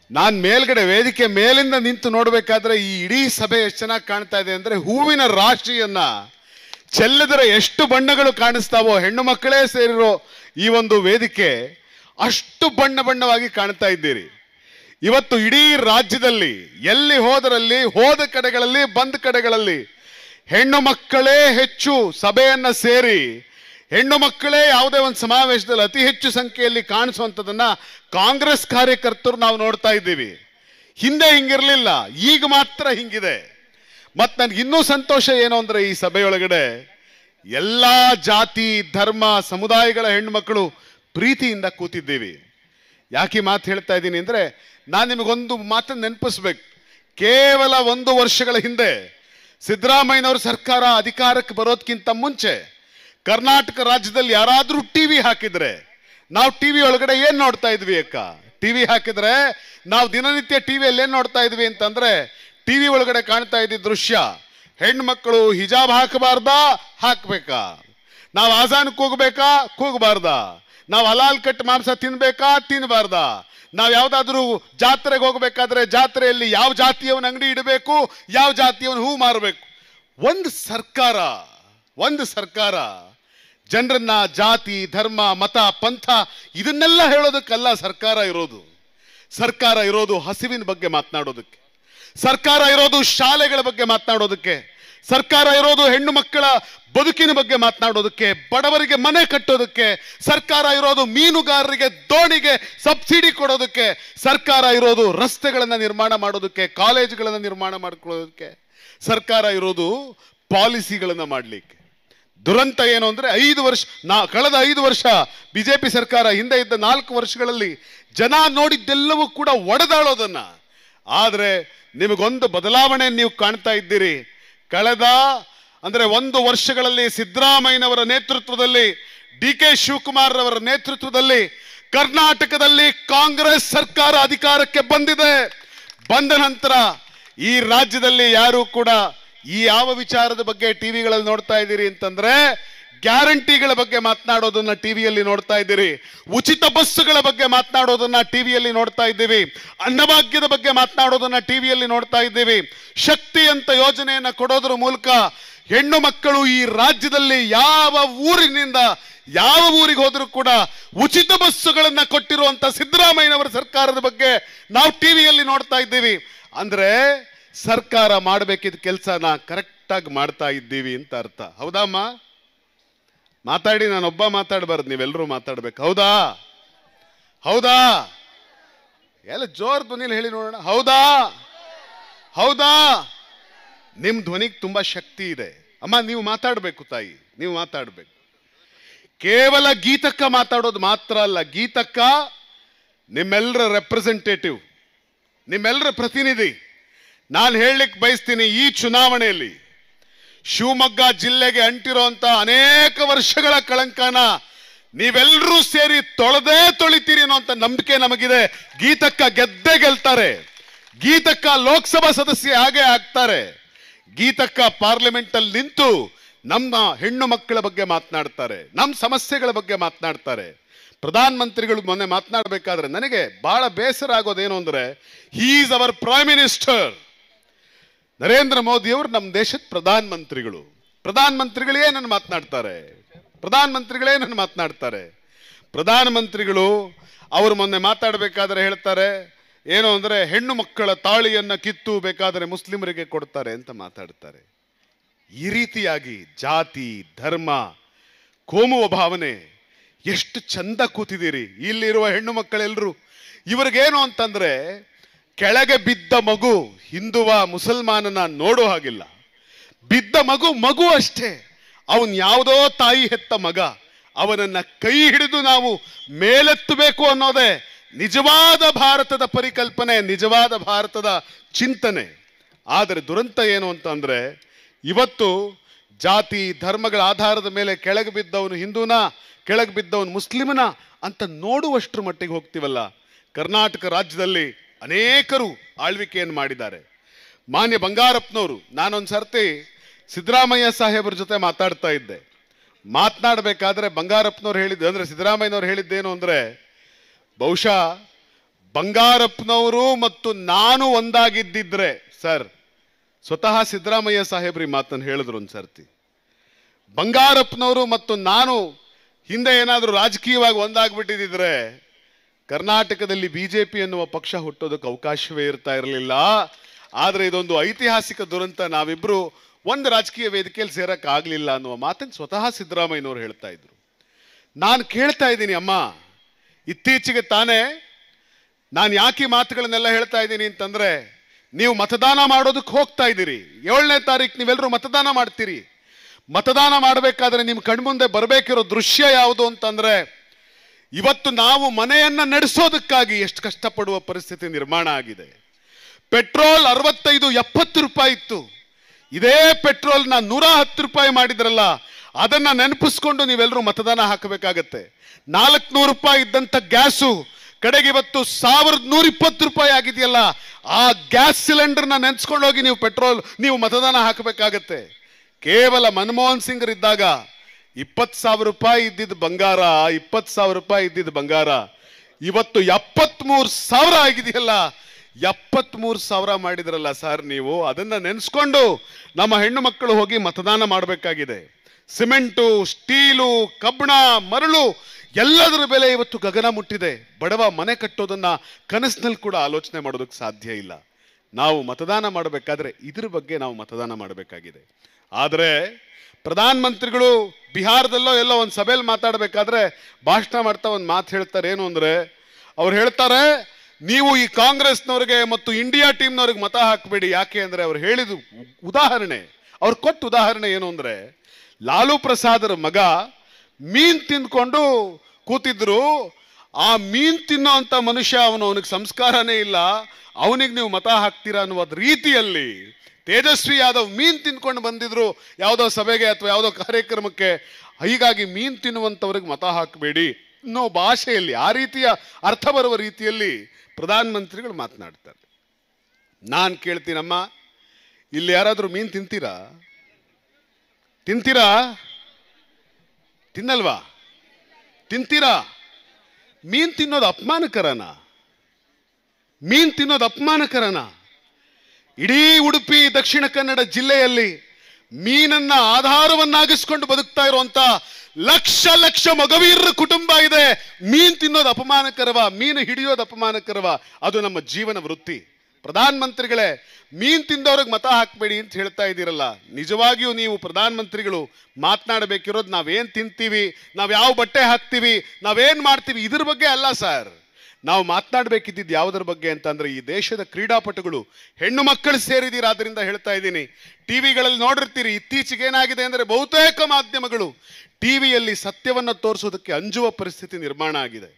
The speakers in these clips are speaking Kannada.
ನಾನು ಮೇಲ್ಗಡೆ ವೇದಿಕೆ ಮೇಲಿಂದ ನಿಂತು ನೋಡಬೇಕಾದ್ರೆ ಈ ಇಡೀ ಸಭೆ ಎಷ್ಟು ಚೆನ್ನಾಗಿ ಕಾಣ್ತಾ ಇದೆ ಅಂದ್ರೆ ಹೂವಿನ ರಾಶಿಯನ್ನ ಚೆಲ್ಲಿದ್ರೆ ಎಷ್ಟು ಬಣ್ಣಗಳು ಕಾಣಿಸ್ತಾವೋ, ಹೆಣ್ಣು ಮಕ್ಕಳೇ ಸೇರಿರೋ ಈ ಒಂದು ವೇದಿಕೆ ಅಷ್ಟು ಬಣ್ಣ ಬಣ್ಣವಾಗಿ ಕಾಣ್ತಾ ಇದ್ದೀರಿ. ಇವತ್ತು ಇಡೀ ರಾಜ್ಯದಲ್ಲಿ ಎಲ್ಲಿ ಹೋದರಲ್ಲಿ, ಹೋದ ಕಡೆಗಳಲ್ಲಿ, ಬಂದ ಕಡೆಗಳಲ್ಲಿ ಹೆಣ್ಣು ಮಕ್ಕಳೇ ಹೆಚ್ಚು ಸಭೆಯನ್ನ ಸೇರಿ, ಹೆಣ್ಣು ಮಕ್ಕಳೇ ಯಾವುದೇ ಒಂದು ಸಮಾವೇಶದಲ್ಲಿ ಅತಿ ಹೆಚ್ಚು ಸಂಖ್ಯೆಯಲ್ಲಿ ಕಾಣಿಸುವಂಥದ್ದನ್ನ ಕಾಂಗ್ರೆಸ್ ಕಾರ್ಯಕರ್ತರು ನಾವು ನೋಡ್ತಾ ಇದ್ದೀವಿ. ಹಿಂದೆ ಹಿಂಗಿರ್ಲಿಲ್ಲ, ಈಗ ಮಾತ್ರ ಹಿಂಗಿದೆ. ಮತ್ತು ನನಗೆ ಇನ್ನೂ ಸಂತೋಷ ಏನು ಅಂದ್ರೆ ಈ ಸಭೆಯೊಳಗಡೆ ಎಲ್ಲ ಜಾತಿ ಧರ್ಮ ಸಮುದಾಯಗಳ ಹೆಣ್ಮಕ್ಳು ಪ್ರೀತಿಯಿಂದ ಕೂತಿದ್ದೀವಿ. ಯಾಕೆ ಮಾತು ಹೇಳ್ತಾ ಇದ್ದೀನಿ ಅಂದ್ರೆ, ನಾನು ನಿಮಗೊಂದು ಮಾತನ್ನು ನೆನಪಿಸ್ಬೇಕು. ಕೇವಲ 1 ವರ್ಷಗಳ ಹಿಂದೆ ಸಿದ್ದರಾಮಯ್ಯನವ್ರ ಸರ್ಕಾರ ಅಧಿಕಾರಕ್ಕೆ ಬರೋದಕ್ಕಿಂತ ಮುಂಚೆ ಕರ್ನಾಟಕ ರಾಜ್ಯದಲ್ಲಿ ಯಾರಾದ್ರೂ ಟಿವಿ ಹಾಕಿದ್ರೆ, ನಾವು ಟಿವಿ ಒಳಗಡೆ ಏನ್ ನೋಡ್ತಾ ಇದ್ವಿ ಅಕ್ಕ? ಟಿವಿ ಹಾಕಿದ್ರೆ ನಾವು ದಿನನಿತ್ಯ ಟಿವಿಯಲ್ಲಿ ಏನ್ ನೋಡ್ತಾ ಇದ್ವಿ ಅಂತಂದ್ರೆ, ಟಿವಿ ಒಳಗಡೆ ಕಾಣ್ತಾ ಇದ್ದ ದೃಶ್ಯ, ಹೆಣ್ಮಕ್ಳು ಹಿಜಾಬ್ ಹಾಕಬಾರ್ದಾ, ಹಾಕ್ಬೇಕಾ? ನಾವು ಆಜಾನಕ್ಕೆ ಹೋಗ್ಬೇಕಾ, ಕೂಗಬಾರ್ದಾ? ನಾವು ಹಲಾಲ್ ಕಟ್ ಮಾಂಸ ತಿನ್ಬೇಕಾ, ತಿನ್ಬಾರ್ದಾ? ನಾವು ಯಾವ್ದಾದ್ರು ಜಾತ್ರೆಗೆ ಹೋಗ್ಬೇಕಾದ್ರೆ ಜಾತ್ರೆಯಲ್ಲಿ ಯಾವ ಜಾತಿಯವನ ಅಂಗಡಿ ಇಡಬೇಕು, ಯಾವ ಜಾತಿಯವನ ಹೂ ಮಾರಬೇಕು? ಒಂದು ಸರ್ಕಾರ ಜನರನ್ನ ಜಾತಿ ಧರ್ಮ ಮತ ಪಂಥ ಇದನ್ನೆಲ್ಲ ಹೇಳೋದಕ್ಕಲ್ಲ ಸರ್ಕಾರ ಇರೋದು. ಸರ್ಕಾರ ಇರೋದು ಹಸಿವಿನ ಬಗ್ಗೆ ಮಾತನಾಡೋದಕ್ಕೆ, ಸರ್ಕಾರ ಇರೋದು ಶಾಲೆಗಳ ಬಗ್ಗೆ ಮಾತನಾಡೋದಕ್ಕೆ, ಸರ್ಕಾರ ಇರೋದು ಹೆಣ್ಣು ಮಕ್ಕಳ ಬದುಕಿನ ಬಗ್ಗೆ ಮಾತನಾಡೋದಕ್ಕೆ, ಬಡವರಿಗೆ ಮನೆ ಕಟ್ಟೋದಕ್ಕೆ, ಸರ್ಕಾರ ಇರೋದು ಮೀನುಗಾರರಿಗೆ ದೋಣಿಗೆ ಸಬ್ಸಿಡಿ ಕೊಡೋದಕ್ಕೆ, ಸರ್ಕಾರ ಇರೋದು ರಸ್ತೆಗಳನ್ನು ನಿರ್ಮಾಣ ಮಾಡೋದಕ್ಕೆ, ಕಾಲೇಜುಗಳನ್ನು ನಿರ್ಮಾಣ ಮಾಡ್ಕೊಳ್ಳೋದಕ್ಕೆ, ಸರ್ಕಾರ ಇರೋದು ಪಾಲಿಸಿಗಳನ್ನು ಮಾಡಲಿಕ್ಕೆ. ದುರಂತ ಏನು ಅಂದ್ರೆ ಕಳೆದ 5 ವರ್ಷ ಬಿಜೆಪಿ ಸರ್ಕಾರ, ಹಿಂದೆ ಇದ್ದ 4 ವರ್ಷಗಳಲ್ಲಿ ಜನ ನೋಡಿದ್ದೆಲ್ಲವೂ ಕೂಡ ಒಡೆದಾಳೋದನ್ನ. ಆದ್ರೆ ನಿಮಗೊಂದು ಬದಲಾವಣೆ ನೀವು ಕಾಣ್ತಾ ಇದ್ದೀರಿ. ಕಳೆದ 1 ವರ್ಷಗಳಲ್ಲಿ ಸಿದ್ದರಾಮಯ್ಯನವರ ನೇತೃತ್ವದಲ್ಲಿ, DK ಶಿವಕುಮಾರ್ ಅವರ ನೇತೃತ್ವದಲ್ಲಿ ಕರ್ನಾಟಕದಲ್ಲಿ ಕಾಂಗ್ರೆಸ್ ಸರ್ಕಾರ ಅಧಿಕಾರಕ್ಕೆ ಬಂದಿದೆ. ಬಂದ ನಂತರ ಈ ರಾಜ್ಯದಲ್ಲಿ ಯಾರು ಕೂಡ ಈ ಯಾವ ವಿಚಾರದ ಬಗ್ಗೆ ಟಿವಿಗಳಲ್ಲಿ ನೋಡ್ತಾ ಇದ್ದೀರಿ ಅಂತಂದ್ರೆ, ಗ್ಯಾರಂಟಿಗಳ ಬಗ್ಗೆ ಮಾತನಾಡೋದನ್ನ ಟಿವಿಯಲ್ಲಿ ನೋಡ್ತಾ ಇದ್ದೀರಿ, ಉಚಿತ ಬಸ್ಸುಗಳ ಬಗ್ಗೆ ಮಾತನಾಡೋದನ್ನ ಟಿವಿಯಲ್ಲಿ ನೋಡ್ತಾ ಇದ್ದೀವಿ, ಅನ್ನಭಾಗ್ಯದ ಬಗ್ಗೆ ಮಾತನಾಡೋದನ್ನ ಟಿವಿಯಲ್ಲಿ ನೋಡ್ತಾ ಇದ್ದೀವಿ. ಶಕ್ತಿ ಅಂತ ಯೋಜನೆಯನ್ನ ಕೊಡೋದ್ರ ಮೂಲಕ ಹೆಣ್ಣು ಮಕ್ಕಳು ಈ ರಾಜ್ಯದಲ್ಲಿ ಯಾವ ಊರಿನಿಂದ ಯಾವ ಊರಿಗೆ ಹೋದ್ರೂ ಕೂಡ ಉಚಿತ ಬಸ್ಸುಗಳನ್ನ ಕೊಟ್ಟಿರುವಂತ ಸಿದ್ದರಾಮಯ್ಯನವರ ಸರ್ಕಾರದ ಬಗ್ಗೆ ನಾವು ಟಿವಿಯಲ್ಲಿ ನೋಡ್ತಾ ಇದ್ದೀವಿ. ಅಂದ್ರೆ ಸರ್ಕಾರ ಮಾಡಬೇಕಿದ್ದ ಕೆಲಸನ ಕರೆಕ್ಟಾಗಿ ಮಾಡ್ತಾ ಇದ್ದೀವಿ ಅಂತ ಅರ್ಥ. ಹೌದಮ್ಮ? ಮಾತಾಡಿ, ನಾನೊಬ್ಬ ಮಾತಾಡಬಾರ್ದು, ನೀವೆಲ್ಲರೂ ಮಾತಾಡ್ಬೇಕು. ಹೌದಾ? ಎಲ್ಲ ಜೋರ್ ಧ್ವನಿಯಲ್ಲಿ ಹೇಳಿ ನೋಡೋಣ. ಹೌದಾ? ನಿಮ್ ಧ್ವನಿಗೆ ತುಂಬಾ ಶಕ್ತಿ ಇದೆ ಅಮ್ಮ. ನೀವು ಮಾತಾಡ್ಬೇಕು ತಾಯಿ, ನೀವು ಮಾತಾಡ್ಬೇಕು. ಕೇವಲ ಗೀತಕ್ಕ ಮಾತಾಡೋದು ಮಾತ್ರ ಅಲ್ಲ, ಗೀತಕ್ಕ ನಿಮ್ಮೆಲ್ಲರ ರೆಪ್ರೆಸೆಂಟೇಟಿವ್, ನಿಮ್ಮೆಲ್ಲರ ಪ್ರತಿನಿಧಿ. ನಾನು ಹೇಳಲಿಕ್ಕೆ ಬಯಸ್ತೀನಿ, ಈ ಚುನಾವಣೆಯಲ್ಲಿ ಶಿವಮೊಗ್ಗ ಜಿಲ್ಲೆಗೆ ಅಂಟಿರುವಂತ ಅನೇಕ ವರ್ಷಗಳ ಕಳಂಕನ ನೀವೆಲ್ಲರೂ ಸೇರಿ ತೊಳಿತೀರಿ ಅನ್ನೋಂಥ ನಂಬಿಕೆ ನಮಗಿದೆ. ಗೀತಕ್ಕ ಗೆದ್ದೇ ಗೆಲ್ತಾರೆ. ಗೀತಕ್ಕ ಲೋಕಸಭಾ ಸದಸ್ಯ ಹಾಗೆ ಆಗ್ತಾರೆ. ಗೀತಕ್ಕ ಪಾರ್ಲಿಮೆಂಟ್ ಅಲ್ಲಿ ನಿಂತು ನಮ್ಮ ಹೆಣ್ಣು ಮಕ್ಕಳ ಬಗ್ಗೆ ಮಾತನಾಡ್ತಾರೆ, ನಮ್ಮ ಸಮಸ್ಯೆಗಳ ಬಗ್ಗೆ ಮಾತನಾಡ್ತಾರೆ. ಪ್ರಧಾನ ಮಂತ್ರಿಗಳು ಮೊನ್ನೆ ಮಾತನಾಡಬೇಕಾದ್ರೆ ನನಗೆ ಬಹಳ ಬೇಸರ ಆಗೋದೇನು ಅಂದ್ರೆ, he is our prime minister. Narendra Modi ಅವರು ನಮ್ಮ ದೇಶದ ಪ್ರಧಾನ ಮಂತ್ರಿಗಳು. ಪ್ರಧಾನ ಮಂತ್ರಿಗಳೇನನ್ನು ಮಾತನಾಡ್ತಾರೆ? ಪ್ರಧಾನ ಮಂತ್ರಿಗಳು ಅವರು ಮೊನ್ನೆ ಮಾತಾಡಬೇಕಾದ್ರೆ ಹೇಳ್ತಾರೆ ಏನು ಅಂದ್ರೆ, ಹೆಣ್ಣು ಮಕ್ಕಳ ತಾಳಿಯನ್ನ ಕಿತ್ತು ಬೇಕಾದರೆ ಮುಸ್ಲಿಮರಿಗೆ ಕೊಡ್ತಾರೆ ಅಂತ ಮಾತಾಡ್ತಾರೆ. ಈ ರೀತಿಯಾಗಿ ಜಾತಿ ಧರ್ಮ ಕೋಮುವ ಭಾವನೆ ಎಷ್ಟು ಚಂದ ಕೂತಿದ್ದೀರಿ ಇಲ್ಲಿರುವ ಹೆಣ್ಣು ಮಕ್ಕಳೆಲ್ಲರೂ. ಇವ್ರಿಗೇನು ಅಂತಂದ್ರೆ, ಕೆಳಗೆ ಬಿದ್ದ ಮಗು ಹಿಂದುವ ಮುಸಲ್ಮಾನನ ನೋಡೋ ಹಾಗಿಲ್ಲ. ಬಿದ್ದ ಮಗು ಅಷ್ಟೇ. ಅವನ್ ಯಾವುದೋ ತಾಯಿ ಹೆತ್ತ ಮಗ. ಅವನನ್ನ ಕೈ ಹಿಡಿದು ನಾವು ಮೇಲೆತ್ತಬೇಕು ಅನ್ನೋದೇ ನಿಜವಾದ ಭಾರತದ ಪರಿಕಲ್ಪನೆ, ನಿಜವಾದ ಭಾರತದ ಚಿಂತನೆ. ಆದರೆ ದುರಂತ ಏನು ಅಂತಂದ್ರೆ, ಇವತ್ತು ಜಾತಿ ಧರ್ಮಗಳ ಆಧಾರದ ಮೇಲೆ ಕೆಳಗೆ ಬಿದ್ದವನು ಹಿಂದೂನ, ಕೆಳಗೆ ಬಿದ್ದವನು ಮುಸ್ಲಿಮನ ಅಂತ ನೋಡುವಷ್ಟರ ಮಟ್ಟಿಗೆ ಹೋಗ್ತೀವಲ್ಲ. ಕರ್ನಾಟಕ ರಾಜ್ಯದಲ್ಲಿ ಅನೇಕರು ಆಳ್ವಿಕೆಯನ್ನು ಮಾಡಿದ್ದಾರೆ. ಮಾನ್ಯ ಬಂಗಾರಪ್ಪನವರು, ನಾನೊಂದು ಸರ್ತಿ ಸಿದ್ದರಾಮಯ್ಯ ಸಾಹೇಬ್ರ ಜೊತೆ ಮಾತಾಡ್ತಾ ಇದ್ದೆ. ಮಾತನಾಡಬೇಕಾದ್ರೆ ಬಂಗಾರಪ್ಪನವ್ರು ಹೇಳಿದ್ದು ಅಂದ್ರೆ, ಸಿದ್ದರಾಮಯ್ಯನವ್ರು ಹೇಳಿದ್ದೇನು ಅಂದ್ರೆ, ಬಹುಶಃ ಬಂಗಾರಪ್ಪನವರು ಮತ್ತು ನಾನು ಒಂದಾಗಿದ್ದಿದ್ರೆ ಸರ್, ಸ್ವತಃ ಸಿದ್ದರಾಮಯ್ಯ ಸಾಹೇಬ್ರಿ ಮಾತನ್ನು ಹೇಳಿದ್ರು ಒಂದ್ಸರ್ತಿ. ಬಂಗಾರಪ್ಪನವರು ಮತ್ತು ನಾನು ಹಿಂದೆ ಏನಾದರೂ ರಾಜಕೀಯವಾಗಿ ಒಂದಾಗ್ಬಿಟ್ಟಿದ್ರೆ ಕರ್ನಾಟಕದಲ್ಲಿ ಬಿಜೆಪಿ ಎನ್ನುವ ಪಕ್ಷ ಹುಟ್ಟೋದಕ್ಕೆ ಅವಕಾಶವೇ ಇರ್ತಾ ಇರಲಿಲ್ಲ. ಆದರೆ ಇದೊಂದು ಐತಿಹಾಸಿಕ ದುರಂತ, ನಾವಿಬ್ರು ಒಂದು ರಾಜಕೀಯ ವೇದಿಕೆಯಲ್ಲಿ ಸೇರಕ್ಕಾಗಲಿಲ್ಲ ಅನ್ನುವ ಮಾತನ್ನು ಸ್ವತಃ ಸಿದ್ದರಾಮಯ್ಯನವರು ಹೇಳ್ತಾ ಇದ್ರು. ನಾನು ಕೇಳ್ತಾ ಇದ್ದೀನಿ, ಅಮ್ಮ ಇತ್ತೀಚೆಗೆ ತಾನೇ ನಾನು ಯಾಕೆ ಮಾತುಗಳನ್ನೆಲ್ಲ ಹೇಳ್ತಾ ಇದ್ದೀನಿ ಅಂತಂದ್ರೆ, ನೀವು ಮತದಾನ ಮಾಡೋದಕ್ಕೆ ಹೋಗ್ತಾ ಇದ್ದೀರಿ. 7ನೇ ತಾರೀಕು ನೀವೆಲ್ಲರೂ ಮತದಾನ ಮಾಡ್ತೀರಿ. ಮತದಾನ ಮಾಡಬೇಕಾದ್ರೆ ನಿಮ್ಮ ಕಣ್ಮುಂದೆ ಬರಬೇಕಿರೋ ದೃಶ್ಯ ಯಾವುದು ಅಂತಂದ್ರೆ, ಇವತ್ತು ನಾವು ಮನೆಯನ್ನ ನಡೆಸೋದಕ್ಕಾಗಿ ಎಷ್ಟು ಕಷ್ಟಪಡುವ ಪರಿಸ್ಥಿತಿ ನಿರ್ಮಾಣ ಆಗಿದೆ. ಪೆಟ್ರೋಲ್ 65-70 ರೂಪಾಯಿ ಇತ್ತು. ಇದೇ ಪೆಟ್ರೋಲ್ನ 110 ರೂಪಾಯಿ ಮಾಡಿದ್ರಲ್ಲ, ಅದನ್ನ ನೆನಪಿಸ್ಕೊಂಡು ನೀವೆಲ್ಲರೂ ಮತದಾನ ಹಾಕಬೇಕಾಗತ್ತೆ. 400 ರೂಪಾಯಿ ಇದ್ದಂತ ಗ್ಯಾಸು ಕಡೆಗೆ ಇವತ್ತು 1120 ರೂಪಾಯಿ ಆಗಿದೆಯಲ್ಲ, ಆ ಗ್ಯಾಸ್ ಸಿಲಿಂಡರ್ನ ನೆನೆಸ್ಕೊಂಡೋಗಿ ನೀವು ಮತದಾನ ಹಾಕಬೇಕಾಗತ್ತೆ. ಕೇವಲ ಮನಮೋಹನ್ ಸಿಂಗ್ ಇದ್ದಾಗ 20,000 ರೂಪಾಯಿ ಇದ್ದಿದ್ದು ಬಂಗಾರ, 20,000 ರೂಪಾಯಿ ಇದ್ದಿದ್ದು ಬಂಗಾರ ಇವತ್ತು 73,000 ಆಗಿದೆಯಲ್ಲ. 73,000 ಮಾಡಿದ್ರಲ್ಲ ಸರ್ ನೀವು, ಅದನ್ನ ನೆನೆಸ್ಕೊಂಡು ನಮ್ಮ ಹೆಣ್ಣು ಮಕ್ಕಳು ಹೋಗಿ ಮತದಾನ ಮಾಡಬೇಕಾಗಿದೆ. ಸಿಮೆಂಟು, ಸ್ಟೀಲು, ಕಬ್ಬಣ, ಮರಳು ಎಲ್ಲದರ ಬೆಲೆ ಇವತ್ತು ಗಗನ ಮುಟ್ಟಿದೆ. ಬಡವ ಮನೆ ಕಟ್ಟೋದನ್ನ ಕನಸಿನಲ್ಲಿ ಕೂಡ ಆಲೋಚನೆ ಮಾಡೋದಕ್ಕೆ ಸಾಧ್ಯ ಇಲ್ಲ. ನಾವು ಮತದಾನ ಮಾಡಬೇಕಾದ್ರೆ ಇದ್ರ ಬಗ್ಗೆ ನಾವು ಮತದಾನ ಮಾಡಬೇಕಾಗಿದೆ. ಆದರೆ ಪ್ರಧಾನ ಮಂತ್ರಿಗಳು ಬಿಹಾರದಲ್ಲೋ ಎಲ್ಲೋ ಒಂದು ಸಭೆಯಲ್ಲಿ ಮಾತಾಡಬೇಕಾದ್ರೆ ಭಾಷಣ ಮಾಡ್ತಾ ಒಂದು ಮಾತು ಹೇಳ್ತಾರೆ. ಏನು ಅಂದ್ರೆ, ಅವ್ರು ಹೇಳ್ತಾರೆ, ನೀವು ಈ ಕಾಂಗ್ರೆಸ್ನವ್ರಿಗೆ ಮತ್ತು ಇಂಡಿಯಾ ಟೀಮ್ನವ್ರಿಗೆ ಮತ ಹಾಕಬೇಡಿ. ಯಾಕೆ ಅಂದ್ರೆ ಅವ್ರು ಹೇಳಿದ ಉದಾಹರಣೆ, ಅವ್ರು ಕೊಟ್ಟ ಉದಾಹರಣೆ ಏನು ಅಂದ್ರೆ, ಲಾಲು ಪ್ರಸಾದರ ಮಗ ಮೀನ್ ತಿಂದ್ಕೊಂಡು ಕೂತಿದ್ರು. ಆ ಮೀನ್ ತಿನ್ನೋ ಅಂತ ಮನುಷ್ಯ ಅವನಿಗೆ ಸಂಸ್ಕಾರನೇ ಇಲ್ಲ, ಅವನಿಗೆ ನೀವು ಮತ ಹಾಕ್ತೀರಾ ಅನ್ನುವ ರೀತಿಯಲ್ಲಿ ತೇಜಸ್ವಿ ಯಾದವ್ ಮೀನ್ ತಿನ್ಕೊಂಡು ಬಂದಿದ್ರು ಯಾವುದೋ ಸಭೆಗೆ ಅಥವಾ ಯಾವುದೋ ಕಾರ್ಯಕ್ರಮಕ್ಕೆ. ಹೀಗಾಗಿ ಮೀನ್ ತಿನ್ನುವಂಥವ್ರಿಗೆ ಮತ ಹಾಕಬೇಡಿ ಅನ್ನೋ ಭಾಷೆಯಲ್ಲಿ, ಆ ರೀತಿಯ ಅರ್ಥ ಬರುವ ರೀತಿಯಲ್ಲಿ ಪ್ರಧಾನ ಮಂತ್ರಿಗಳು ಮಾತನಾಡ್ತಾರೆ. ನಾನು ಕೇಳ್ತೀನಮ್ಮ, ಇಲ್ಲಿ ಯಾರಾದರೂ ಮೀನ್ ತಿಂತೀರಾ? ತಿನ್ನಲ್ವಾ? ತಿಂತೀರಾ? ಮೀನ್ ತಿನ್ನೋದು ಅಪಮಾನಕರನ? ಇಡೀ ಉಡುಪಿ ದಕ್ಷಿಣ ಕನ್ನಡ ಜಿಲ್ಲೆಯಲ್ಲಿ ಮೀನನ್ನ ಆಧಾರವನ್ನಾಗಿಸ್ಕೊಂಡು ಬದುಕ್ತಾ ಇರುವಂತ ಲಕ್ಷ ಮಗವೀರರ ಕುಟುಂಬ ಇದೆ. ಮೀನ್ ತಿನ್ನೋದು ಅಪಮಾನಕರವ? ಮೀನು ಹಿಡಿಯೋದು ಅಪಮಾನಕರವ? ಅದು ನಮ್ಮ ಜೀವನ ವೃತ್ತಿ. ಪ್ರಧಾನ ಮಂತ್ರಿಗಳೇ, ಮೀನ್ ತಿಂದವ್ರಿಗೆ ಮತ ಹಾಕಬೇಡಿ ಅಂತ ಹೇಳ್ತಾ ಇದ್ದೀರಲ್ಲ, ನಿಜವಾಗಿಯೂ ನೀವು ಪ್ರಧಾನ ಮಂತ್ರಿಗಳು ಮಾತನಾಡಬೇಕಿರೋದು ನಾವೇನ್ ತಿಂತೀವಿ, ನಾವ್ ಯಾವ ಬಟ್ಟೆ ಹಾಕ್ತೀವಿ, ನಾವೇನ್ ಮಾಡ್ತೀವಿ, ಇದ್ರ ಬಗ್ಗೆ ಅಲ್ಲ ಸರ್. ನಾವು ಮಾತನಾಡಬೇಕಿದ್ದು ಯಾವುದರ ಬಗ್ಗೆ ಅಂತಂದ್ರೆ, ಈ ದೇಶದ ಕ್ರೀಡಾಪಟುಗಳು ಹೆಣ್ಣು ಮಕ್ಕಳು ಸೇರಿದೀರಾದ್ರಿಂದ ಹೇಳ್ತಾ ಇದ್ದೀನಿ. ಟಿವಿಗಳಲ್ಲಿ ನೋಡಿರ್ತೀರಿ, ಇತ್ತೀಚೆಗೆ ಏನಾಗಿದೆ ಅಂದ್ರೆ ಬಹುತೇಕ ಮಾಧ್ಯಮಗಳು ಟಿವಿಯಲ್ಲಿ ಸತ್ಯವನ್ನ ತೋರಿಸೋದಕ್ಕೆ ಅಂಜುವ ಪರಿಸ್ಥಿತಿ ನಿರ್ಮಾಣ ಆಗಿದೆ.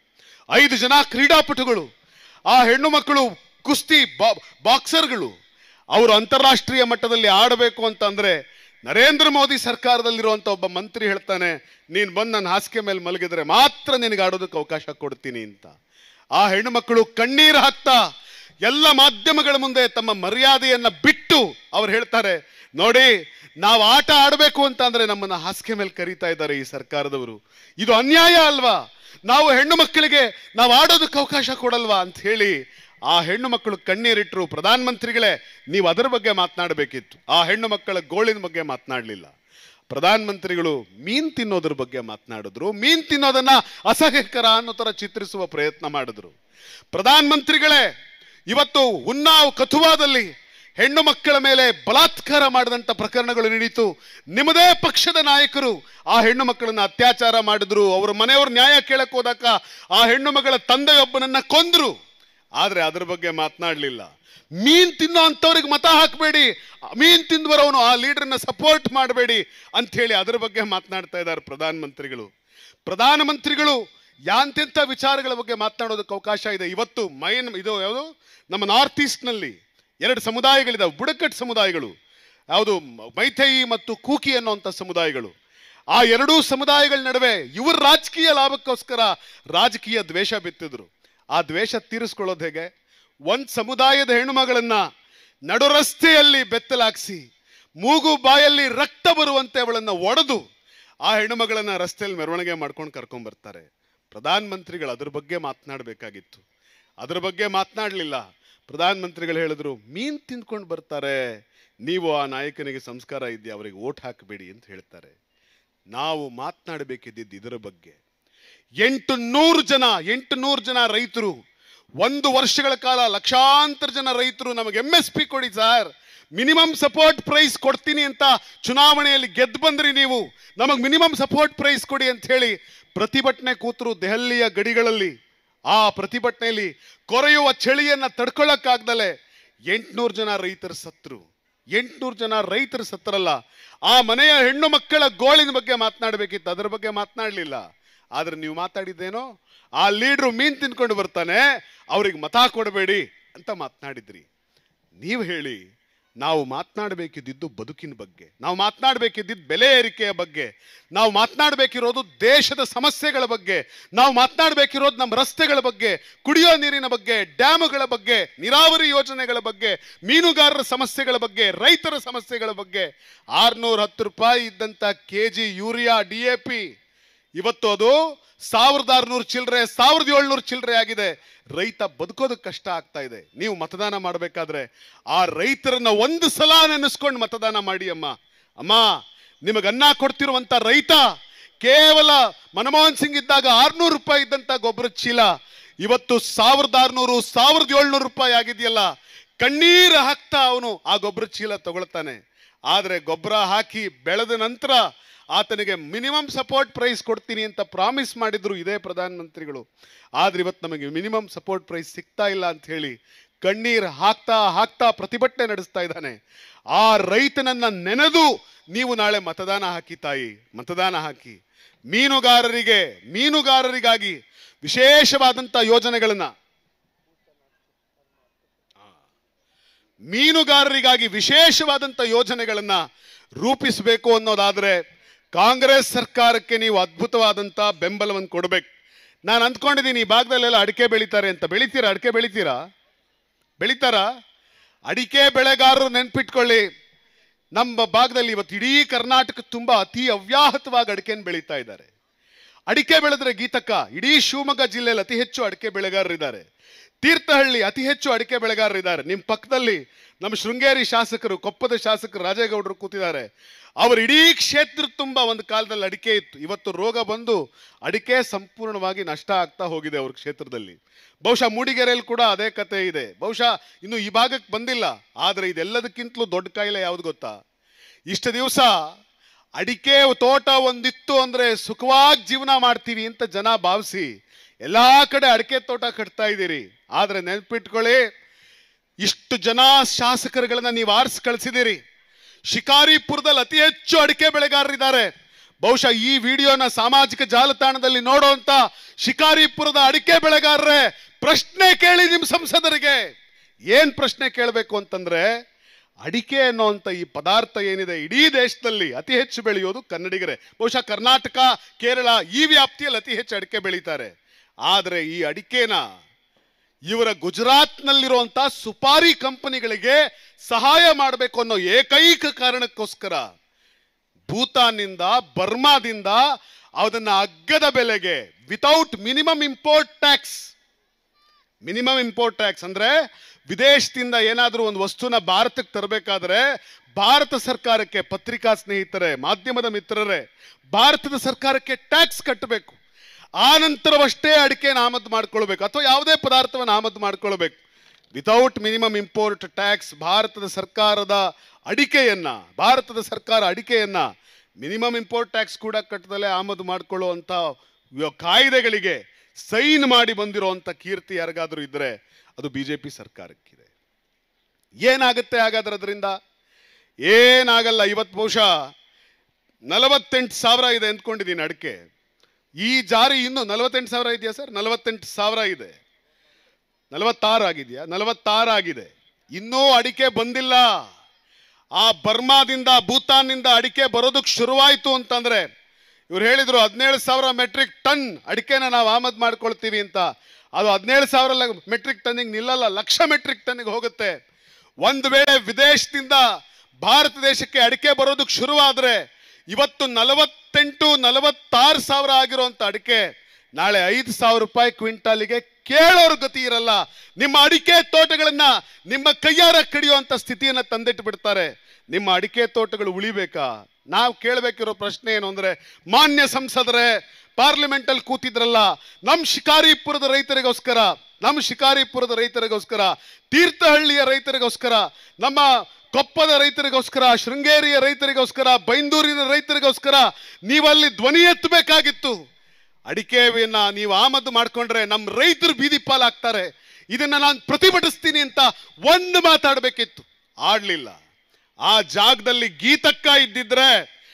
5 ಜನ ಕ್ರೀಡಾಪಟುಗಳು, ಆ ಹೆಣ್ಣು ಮಕ್ಕಳು ಕುಸ್ತಿ ಬಾಕ್ಸರ್ಗಳು, ಅವರು ಅಂತಾರಾಷ್ಟ್ರೀಯ ಮಟ್ಟದಲ್ಲಿ ಆಡಬೇಕು ಅಂತಂದ್ರೆ ನರೇಂದ್ರ ಮೋದಿ ಸರ್ಕಾರದಲ್ಲಿರುವಂತ ಒಬ್ಬ ಮಂತ್ರಿ ಹೇಳ್ತಾನೆ, ನೀನ್ ಬಂದು ನನ್ನ ಹಾಸಿಗೆ ಮೇಲೆ ಮಲಗಿದ್ರೆ ಮಾತ್ರ ನಿನಗೆ ಆಡೋದಕ್ಕೆ ಅವಕಾಶ ಕೊಡ್ತೀನಿ ಅಂತ. ಆ ಹೆಣ್ಣು ಮಕ್ಕಳು ಕಣ್ಣೀರು ಹಾಕ್ತಾ ಎಲ್ಲ ಮಾಧ್ಯಮಗಳ ಮುಂದೆ ತಮ್ಮ ಮರ್ಯಾದೆಯನ್ನ ಬಿಟ್ಟು ಅವ್ರು ಹೇಳ್ತಾರೆ, ನೋಡಿ ನಾವು ಆಟ ಆಡಬೇಕು ಅಂತ ಅಂದ್ರೆ ನಮ್ಮನ್ನ ಹಾಸಿಗೆ ಮೇಲೆ ಕರೀತಾ ಇದ್ದಾರೆ ಈ ಸರ್ಕಾರದವರು, ಇದು ಅನ್ಯಾಯ ಅಲ್ವಾ? ನಾವು ಹೆಣ್ಣು ಮಕ್ಕಳಿಗೆ ನಾವು ಆಡೋದಕ್ಕೆ ಅವಕಾಶ ಕೊಡಲ್ವಾ ಅಂತ ಹೇಳಿ ಆ ಹೆಣ್ಣು ಮಕ್ಕಳು ಕಣ್ಣೀರಿಟ್ರು. ಪ್ರಧಾನ ಮಂತ್ರಿಗಳೇ, ನೀವು ಅದರ ಬಗ್ಗೆ ಮಾತನಾಡಬೇಕಿತ್ತು, ಆ ಹೆಣ್ಣು ಮಕ್ಕಳ ಗೋಳಿನ ಬಗ್ಗೆ ಮಾತನಾಡಲಿಲ್ಲ. ಪ್ರಧಾನ ಮಂತ್ರಿಗಳು ಮೀನ್ ತಿನ್ನೋದ್ರ ಬಗ್ಗೆ ಮಾತನಾಡಿದ್ರು. ಮೀನ್ ತಿನ್ನೋದನ್ನ ಅಸಹ್ಯಕರ ಅನ್ನೋ ತರ ಚಿತ್ರಿಸುವ ಪ್ರಯತ್ನ ಮಾಡಿದ್ರು. ಪ್ರಧಾನ ಮಂತ್ರಿಗಳೇ, ಇವತ್ತು ಉನ್ನಾವ್ ಕಥುವಾದಲ್ಲಿ ಹೆಣ್ಣು ಮಕ್ಕಳ ಮೇಲೆ ಬಲಾತ್ಕಾರ ಮಾಡಿದಂತ ಪ್ರಕರಣಗಳು ನಡೀತು. ನಿಮ್ಮದೇ ಪಕ್ಷದ ನಾಯಕರು ಆ ಹೆಣ್ಣು ಮಕ್ಕಳನ್ನ ಅತ್ಯಾಚಾರ ಮಾಡಿದ್ರು. ಅವರ ಮನೆಯವರು ನ್ಯಾಯ ಕೇಳಕ್ ಹೋದಾಗ ಆ ಹೆಣ್ಣು ಮಗಳ ತಂದೆಯೊಬ್ಬನನ್ನ ಕೊಂದ್ರು. ಆದ್ರೆ ಅದ್ರ ಬಗ್ಗೆ ಮಾತನಾಡಲಿಲ್ಲ. ಮೀನ್ ತಿನ್ನೋ ಅಂತವ್ರಿಗೆ ಮತ ಹಾಕಬೇಡಿ, ಮೀನ್ ತಿಂದವರವನು ಆ ಲೀಡರ್ನ ಸಪೋರ್ಟ್ ಮಾಡಬೇಡಿ ಅಂತ ಹೇಳಿ ಅದರ ಬಗ್ಗೆ ಮಾತನಾಡ್ತಾ ಇದ್ದಾರೆ ಪ್ರಧಾನ ಮಂತ್ರಿಗಳು. ಪ್ರಧಾನ ಮಂತ್ರಿಗಳು ಯಾಂತೆಂಥ ವಿಚಾರಗಳ ಬಗ್ಗೆ ಮಾತನಾಡೋದಕ್ಕೆ ಅವಕಾಶ ಇದೆ. ಇವತ್ತು ಇದು ಯಾವುದು, ನಮ್ಮ ನಾರ್ತ್ ಈಸ್ಟ್ ನಲ್ಲಿ 2 ಸಮುದಾಯಗಳಿದಾವೆ, ಬುಡಕಟ್ಟು ಸಮುದಾಯಗಳು, ಯಾವುದು ಮೈಥೈ ಮತ್ತು ಕೂಕಿ ಅನ್ನುವಂಥ ಸಮುದಾಯಗಳು. ಆ 2 ಸಮುದಾಯಗಳ ನಡುವೆ ಇವರು ರಾಜಕೀಯ ಲಾಭಕ್ಕೋಸ್ಕರ ರಾಜಕೀಯ ದ್ವೇಷ ಬಿತ್ತಿದ್ರು. ಆ ದ್ವೇಷ ತೀರಿಸ್ಕೊಳ್ಳೋದು ಹೇಗೆ? ಒಂದ್ ಸಮುದಾಯದ ಹೆಣ್ಣುಮಗಳನ್ನ ನಡು ರಸ್ತೆಯಲ್ಲಿ ಬೆತ್ತಲಾಗಿಸಿ ಮೂಗು ಬಾಯಲ್ಲಿ ರಕ್ತ ಬರುವಂತೆ ಅವಳನ್ನ ಒಡೆದು ಆ ಹೆಣ್ಣುಮಗಳನ್ನ ರಸ್ತೆಯಲ್ಲಿ ಮೆರವಣಿಗೆ ಮಾಡ್ಕೊಂಡು ಕರ್ಕೊಂಡ್ ಬರ್ತಾರೆ. ಪ್ರಧಾನ ಮಂತ್ರಿಗಳು ಅದ್ರ ಬಗ್ಗೆ ಮಾತನಾಡಬೇಕಾಗಿತ್ತು. ಅದರ ಬಗ್ಗೆ ಮಾತನಾಡಲಿಲ್ಲ. ಪ್ರಧಾನಮಂತ್ರಿಗಳು ಹೇಳಿದ್ರು, ಮೀನು ತಿಂದ್ಕೊಂಡು ಬರ್ತಾರೆ, ನೀವು ಆ ನಾಯಕನಿಗೆ ಸಂಸ್ಕಾರ ಇದೆಯಾ, ಅವರಿಗೆ ಓಟ್ ಹಾಕಬೇಡಿ ಅಂತ ಹೇಳ್ತಾರೆ. ನಾವು ಮಾತನಾಡಬೇಕಿದ್ದಿದ್ದು ಇದರ ಬಗ್ಗೆ. 800 ಜನ ರೈತರು, 1 ವರ್ಷಗಳ ಕಾಲ ಲಕ್ಷಾಂತರ ಜನ ರೈತರು ನಮಗೆ MSP ಕೊಡಿ ಸರ್, ಮಿನಿಮಮ್ ಸಪೋರ್ಟ್ ಪ್ರೈಸ್ ಕೊಡ್ತೀನಿ ಅಂತ ಚುನಾವಣೆಯಲ್ಲಿ ಗೆದ್ದು ಬಂದ್ರಿ ನೀವು, ನಮಗೆ ಮಿನಿಮಮ್ ಸಪೋರ್ಟ್ ಪ್ರೈಸ್ ಕೊಡಿ ಅಂತ ಹೇಳಿ ಪ್ರತಿಭಟನೆ ಕೂತರು ದೆಹಲಿಯ ಗಡಿಗಳಲ್ಲಿ. ಆ ಪ್ರತಿಭಟನೆಯಲ್ಲಿ ಕೊರೆಯುವ ಚಳಿಯನ್ನ ತಡ್ಕೊಳ್ಳಕ್ಕಾಗ್ದಲೆ 800 ಜನ ರೈತರು ಸತ್ರು. 800 ಜನ ರೈತರು ಸತ್ತರಲ್ಲ, ಆ ಮನೆಯ ಹೆಣ್ಣು ಮಕ್ಕಳ ಗೋಳಿನ ಬಗ್ಗೆ ಮಾತನಾಡಬೇಕಿತ್ತು, ಅದರ ಬಗ್ಗೆ ಮಾತನಾಡಲಿಲ್ಲ. ಆದ್ರೆ ನೀವು ಮಾತಾಡಿದ್ದೇನೋ, ಆ ಲೀಡ್ರು ಮೀನ್ ತಿನ್ಕೊಂಡು ಬರ್ತಾನೆ, ಅವ್ರಿಗೆ ಮತ ಕೊಡಬೇಡಿ ಅಂತ ಮಾತನಾಡಿದ್ರಿ. ನೀವು ಹೇಳಿ, ನಾವು ಮಾತನಾಡಬೇಕಿದ್ದು ಬದುಕಿನ ಬಗ್ಗೆ, ನಾವು ಮಾತನಾಡಬೇಕಿದ್ದು ಬೆಲೆ ಏರಿಕೆಯ ಬಗ್ಗೆ, ನಾವು ಮಾತನಾಡಬೇಕಿರೋದು ದೇಶದ ಸಮಸ್ಯೆಗಳ ಬಗ್ಗೆ, ನಾವು ಮಾತನಾಡಬೇಕಿರೋದು ನಮ್ಮ ರಸ್ತೆಗಳ ಬಗ್ಗೆ, ಕುಡಿಯೋ ನೀರಿನ ಬಗ್ಗೆ, ಡ್ಯಾಮುಗಳ ಬಗ್ಗೆ, ನೀರಾವರಿ ಯೋಜನೆಗಳ ಬಗ್ಗೆ, ಮೀನುಗಾರರ ಸಮಸ್ಯೆಗಳ ಬಗ್ಗೆ, ರೈತರ ಸಮಸ್ಯೆಗಳ ಬಗ್ಗೆ. 610 ರೂಪಾಯಿ ಇದ್ದಂಥ KG ಯೂರಿಯಾ DAP ಇವತ್ತು ಅದು 1600 ಚಿಲ್ಲರೆ, 1700 ಚಿಲ್ಲರೆ ಆಗಿದೆ. ರೈತ ಬದುಕೋದಕ್ಕೆ ಕಷ್ಟ ಆಗ್ತಾ ಇದೆ. ನೀವು ಮತದಾನ ಮಾಡಬೇಕಾದ್ರೆ ಆ ರೈತರನ್ನ ಒಂದು ಸಲ ನೆನೆಸ್ಕೊಂಡು ಮತದಾನ ಮಾಡಿ ಅಮ್ಮ. ಅಮ್ಮ, ನಿಮಗೆ ಅನ್ನ ಕೊಡ್ತಿರುವಂತ ರೈತ ಕೇವಲ ಮನಮೋಹನ್ ಸಿಂಗ್ ಇದ್ದಾಗ 600 ರೂಪಾಯಿ ಇದ್ದಂತ ಗೊಬ್ಬರದ ಚೀಲ ಇವತ್ತು 1600, 1700 ರೂಪಾಯಿ ಆಗಿದೆಯಲ್ಲ. ಕಣ್ಣೀರು ಹಾಕ್ತಾ ಅವನು ಆ ಗೊಬ್ಬರದ ಚೀಲ ತಗೊಳ್ತಾನೆ. ಆದ್ರೆ ಗೊಬ್ಬರ ಹಾಕಿ ಬೆಳೆದ ನಂತರ ಆತನಿಗೆ ಮಿನಿಮಮ್ ಸಪೋರ್ಟ್ ಪ್ರೈಸ್ ಕೊಡ್ತೀನಿ ಅಂತ ಪ್ರಾಮಿಸ್ ಮಾಡಿದ್ರು ಇದೇ ಪ್ರಧಾನಮಂತ್ರಿಗಳು. ಆದ್ರೆ ಇವತ್ತು ನಮಗೆ ಮಿನಿಮಮ್ ಸಪೋರ್ಟ್ ಪ್ರೈಸ್ ಸಿಗ್ತಾ ಇಲ್ಲ ಅಂತ ಹೇಳಿ ಕಣ್ಣೀರು ಹಾಕ್ತಾ ಪ್ರತಿಭಟನೆ ನಡೆಸ್ತಾ ಇದ್ದಾನೆ. ಆ ರೈತನನ್ನ ನೆನೆದು ನೀವು ನಾಳೆ ಮತದಾನ ಹಾಕಿ ತಾಯಿ, ಮತದಾನ ಹಾಕಿ. ಮೀನುಗಾರರಿಗಾಗಿ ವಿಶೇಷವಾದಂತ ಯೋಜನೆಗಳನ್ನ ರೂಪಿಸಬೇಕು ಅನ್ನೋದಾದ್ರೆ ಕಾಂಗ್ರೆಸ್ ಸರ್ಕಾರಕ್ಕೆ ನೀವು ಅದ್ಭುತವಾದಂತ ಬೆಂಬಲವನ್ನು ಕೊಡಬೇಕು. ನಾನು ಅಂದ್ಕೊಂಡಿದ್ದೀನಿ ಈ ಭಾಗದಲ್ಲೆಲ್ಲ ಅಡಿಕೆ ಬೆಳೀತಾರೆ ಅಂತ. ಅಡಿಕೆ ಬೆಳೀತಾರಾ? ಅಡಿಕೆ ಬೆಳೆಗಾರರು ನೆನ್ಪಿಟ್ಕೊಳ್ಳಿ, ನಮ್ಮ ಭಾಗದಲ್ಲಿ ಇವತ್ತು ಇಡೀ ಕರ್ನಾಟಕ ತುಂಬಾ ಅತಿ ಅವ್ಯಾಹತವಾಗಿ ಅಡಿಕೆಯನ್ನು ಬೆಳೀತಾ ಇದ್ದಾರೆ. ಅಡಿಕೆ ಬೆಳೆದ್ರೆ ಗೀತಕ್ಕ, ಇಡೀ ಶಿವಮೊಗ್ಗ ಜಿಲ್ಲೆಯಲ್ಲಿ ಅತಿ ಹೆಚ್ಚು ಅಡಿಕೆ ಬೆಳೆಗಾರರಿದ್ದಾರೆ. ತೀರ್ಥಹಳ್ಳಿ ಅತಿ ಹೆಚ್ಚು ಅಡಿಕೆ ಬೆಳೆಗಾರರಿದ್ದಾರೆ. ನಿಮ್ಮ ಪಕ್ಕದಲ್ಲಿ ನಮ್ಮ ಶೃಂಗೇರಿ ಶಾಸಕರು, ಕೊಪ್ಪದ ಶಾಸಕರು ರಾಜೇಗೌಡರು ಕೂತಿದ್ದಾರೆ. ಅವರು ಇಡೀ ಕ್ಷೇತ್ರ ತುಂಬ ಒಂದು ಕಾಲದಲ್ಲಿ ಅಡಿಕೆ ಇತ್ತು. ಇವತ್ತು ರೋಗ ಬಂದು ಅಡಿಕೆ ಸಂಪೂರ್ಣವಾಗಿ ನಷ್ಟ ಆಗ್ತಾ ಹೋಗಿದೆ ಅವ್ರ ಕ್ಷೇತ್ರದಲ್ಲಿ. ಬಹುಶಃ ಮೂಡಿಗೆರೆಯಲ್ಲಿ ಕೂಡ ಅದೇ ಕತೆ ಇದೆ. ಬಹುಶಃ ಇನ್ನು ಈ ಭಾಗಕ್ಕೆ ಬಂದಿಲ್ಲ. ಆದರೆ ಇದೆಲ್ಲದಕ್ಕಿಂತಲೂ ದೊಡ್ಡ ಕಾಯಿಲೆ ಯಾವ್ದು ಗೊತ್ತಾ? ಇಷ್ಟು ದಿವಸ ಅಡಿಕೆ ತೋಟ ಒಂದಿತ್ತು ಅಂದ್ರೆ ಸುಖವಾಗಿ ಜೀವನ ಮಾಡ್ತೀವಿ ಅಂತ ಜನ ಭಾವಿಸಿ ಎಲ್ಲಾ ಕಡೆ ಅಡಿಕೆ ತೋಟ ಕಟ್ತಾ ಇದ್ದೀರಿ. ಆದ್ರೆ ನೆನ್ಪಿಟ್ಕೊಳ್ಳಿ, ಇಷ್ಟು ಜನ ಶಾಸಕರುಗಳನ್ನ ನೀವು ಆರಿಸಿ ಕಳಿಸಿದಿರಿ. ಶಿಕಾರಿಪುರದಲ್ಲಿ ಅತಿ ಹೆಚ್ಚು ಅಡಿಕೆ ಬೆಳೆಗಾರರಿದ್ದಾರೆ. ಬಹುಶಃ ಈ ವಿಡಿಯೋನ ಸಾಮಾಜಿಕ ಜಾಲತಾಣದಲ್ಲಿ ನೋಡುವಂತ ಶಿಕಾರಿಪುರದ ಅಡಿಕೆ ಬೆಳೆಗಾರರೇ, ಪ್ರಶ್ನೆ ಕೇಳಿ ನಿಮ್ಮ ಸಂಸದರಿಗೆ. ಏನ್ ಪ್ರಶ್ನೆ ಕೇಳಬೇಕು ಅಂತಂದ್ರೆ, ಅಡಿಕೆ ಅನ್ನೋಂಥ ಈ ಪದಾರ್ಥ ಏನಿದೆ ಇಡೀ ದೇಶದಲ್ಲಿ ಅತಿ ಹೆಚ್ಚು ಬೆಳೆಯೋದು ಕನ್ನಡಿಗರೇ. ಬಹುಶಃ ಕರ್ನಾಟಕ, ಕೇರಳ ಈ ವ್ಯಾಪ್ತಿಯಲ್ಲಿ ಅತಿ ಹೆಚ್ಚು ಅಡಿಕೆ ಬೆಳೀತಾರೆ. ಆದ್ರೆ ಈ ಅಡಿಕೆನ ಇವರ ಗುಜರಾತ್ನಲ್ಲಿರುವಂತ ಸುಪಾರಿ ಕಂಪನಿಗಳಿಗೆ ಸಹಾಯ ಮಾಡಬೇಕು ಅನ್ನೋ ಏಕೈಕ ಕಾರಣಕ್ಕೋಸ್ಕರ ಭೂತಾನ್ನಿಂದ, ಬರ್ಮಾದಿಂದ ಅದನ್ನ ಅಗ್ಗದ ಬೆಲೆಗೆ ವಿತೌಟ್ ಮಿನಿಮಮ್ ಇಂಪೋರ್ಟ್ ಟ್ಯಾಕ್ಸ್ ಅಂದ್ರೆ ವಿದೇಶದಿಂದ ಏನಾದರೂ ಒಂದು ವಸ್ತುನ ಭಾರತಕ್ಕೆ ತರಬೇಕಾದ್ರೆ ಭಾರತ ಸರ್ಕಾರಕ್ಕೆ, ಪತ್ರಿಕಾ ಸ್ನೇಹಿತರೆ, ಮಾಧ್ಯಮದ ಮಿತ್ರರೇ, ಭಾರತದ ಸರ್ಕಾರಕ್ಕೆ ಟ್ಯಾಕ್ಸ್ ಕಟ್ಟಬೇಕು. ಆ ನಂತರವಷ್ಟೇ ಅಡಿಕೆನ ಆಮದು ಮಾಡ್ಕೊಳ್ಬೇಕು ಅಥವಾ ಯಾವುದೇ ಪದಾರ್ಥವನ್ನು ಆಮದು ಮಾಡ್ಕೊಳ್ಬೇಕು. ವಿತೌಟ್ ಮಿನಿಮಮ್ ಇಂಪೋರ್ಟ್ ಟ್ಯಾಕ್ಸ್ ಭಾರತದ ಸರ್ಕಾರ ಅಡಿಕೆಯನ್ನ ಮಿನಿಮಮ್ ಇಂಪೋರ್ಟ್ ಟ್ಯಾಕ್ಸ್ ಕೂಡ ಕಟ್ಟದಲ್ಲೇ ಆಮದು ಮಾಡ್ಕೊಳ್ಳುವಂತ ಕಾಯ್ದೆಗಳಿಗೆ ಸೈನ್ ಮಾಡಿ ಬಂದಿರುವಂತ ಕೀರ್ತಿ ಯಾರಿಗಾದ್ರೂ ಇದ್ರೆ ಅದು ಬಿಜೆಪಿ ಸರ್ಕಾರಕ್ಕಿದೆ. ಏನಾಗುತ್ತೆ ಹಾಗಾದ್ರೆ ಅದರಿಂದ? ಏನಾಗಲ್ಲ. ಇವತ್ತು ಬಹುಶಃ 48,000 ಇದೆ ಅಂದ್ಕೊಂಡಿದ್ದೀನಿ ಅಡಿಕೆ. ಈ ಜಾರಿ ಇನ್ನು 48,000 ಇದೆಯಾ ಸರ್? 48,000 ಇದೆ. 46 ಆಗಿದೆಯಾ? 46 ಆಗಿದೆ. ಇನ್ನೂ ಅಡಿಕೆ ಬಂದಿಲ್ಲ. ಆ ಬರ್ಮಾದಿಂದ, ಭೂತಾನ್ನಿಂದ ಅಡಿಕೆ ಬರೋದಕ್ಕೆ ಶುರುವಾಯಿತು ಅಂತಂದ್ರೆ, ಇವ್ರು ಹೇಳಿದ್ರು 17,000 ಮೆಟ್ರಿಕ್ ಟನ್ ಅಡಿಕೆನ ನಾವು ಆಮದು ಮಾಡ್ಕೊಳ್ತೀವಿ ಅಂತ. ಅದು 17,000 ಮೆಟ್ರಿಕ್ ಟನ್ನಿಗೆ ನಿಲ್ಲಲ್ಲ, 1,00,000 ಮೆಟ್ರಿಕ್ ಟನ್ನಿಗೆ ಹೋಗುತ್ತೆ. ಒಂದು ವೇಳೆ ವಿದೇಶದಿಂದ ಭಾರತ ದೇಶಕ್ಕೆ ಅಡಿಕೆ ಬರೋದಕ್ಕೆ ಶುರುವಾದ್ರೆ ಇವತ್ತು 48,000-46,000 ಆಗಿರುವಂತ ಅಡಿಕೆ ನಾಳೆ 5,000 ರೂಪಾಯಿ ಕ್ವಿಂಟಾಲಿಗೆ ಕೇಳೋರ್ ಗತಿ ಇರಲ್ಲ. ನಿಮ್ಮ ಅಡಿಕೆ ತೋಟಗಳನ್ನ ನಿಮ್ಮ ಕೈಯಾರ ಕಡಿಯುವಂತ ಸ್ಥಿತಿಯನ್ನ ತಂದಿಟ್ಟು ಬಿಡ್ತಾರೆ. ನಿಮ್ಮ ಅಡಿಕೆ ತೋಟಗಳು ಉಳಿಬೇಕಾ? ನಾವು ಕೇಳಬೇಕಿರೋ ಪ್ರಶ್ನೆ ಏನು ಅಂದ್ರೆ, ಮಾನ್ಯ ಸಂಸದರೇ, ಪಾರ್ಲಿಮೆಂಟ್ ಅಲ್ಲಿ ಕೂತಿದ್ರಲ್ಲ, ನಮ್ಮ ಶಿಕಾರಿಪುರದ ರೈತರಿಗೋಸ್ಕರ, ತೀರ್ಥಹಳ್ಳಿಯ ರೈತರಿಗೋಸ್ಕರ, ನಮ್ಮ ಕೊಪ್ಪದ ರೈತರಿಗೋಸ್ಕರ, ಶೃಂಗೇರಿಯ ರೈತರಿಗೋಸ್ಕರ, ಬೈಂದೂರಿನ ರೈತರಿಗೋಸ್ಕರ ನೀವಲ್ಲಿ ಧ್ವನಿ ಎತ್ತಬೇಕಾಗಿತ್ತು. ಅಡಿಕೆಯನ್ನ ನೀವು ಆಮದು ಮಾಡ್ಕೊಂಡ್ರೆ ನಮ್ಮ ರೈತರು ಬೀದಿ ಪಾಲಾಗ್ತಾರೆ, ಇದನ್ನ ನಾನು ಪ್ರತಿಭಟಿಸ್ತೀನಿ ಅಂತ ಒಂದು ಮಾತಾಡಬೇಕಿತ್ತು, ಆಡ್ಲಿಲ್ಲ. ಆ ಜಾಗದಲ್ಲಿ ಗೀತಕ್ಕ ಇದ್ದಿದ್ರೆ,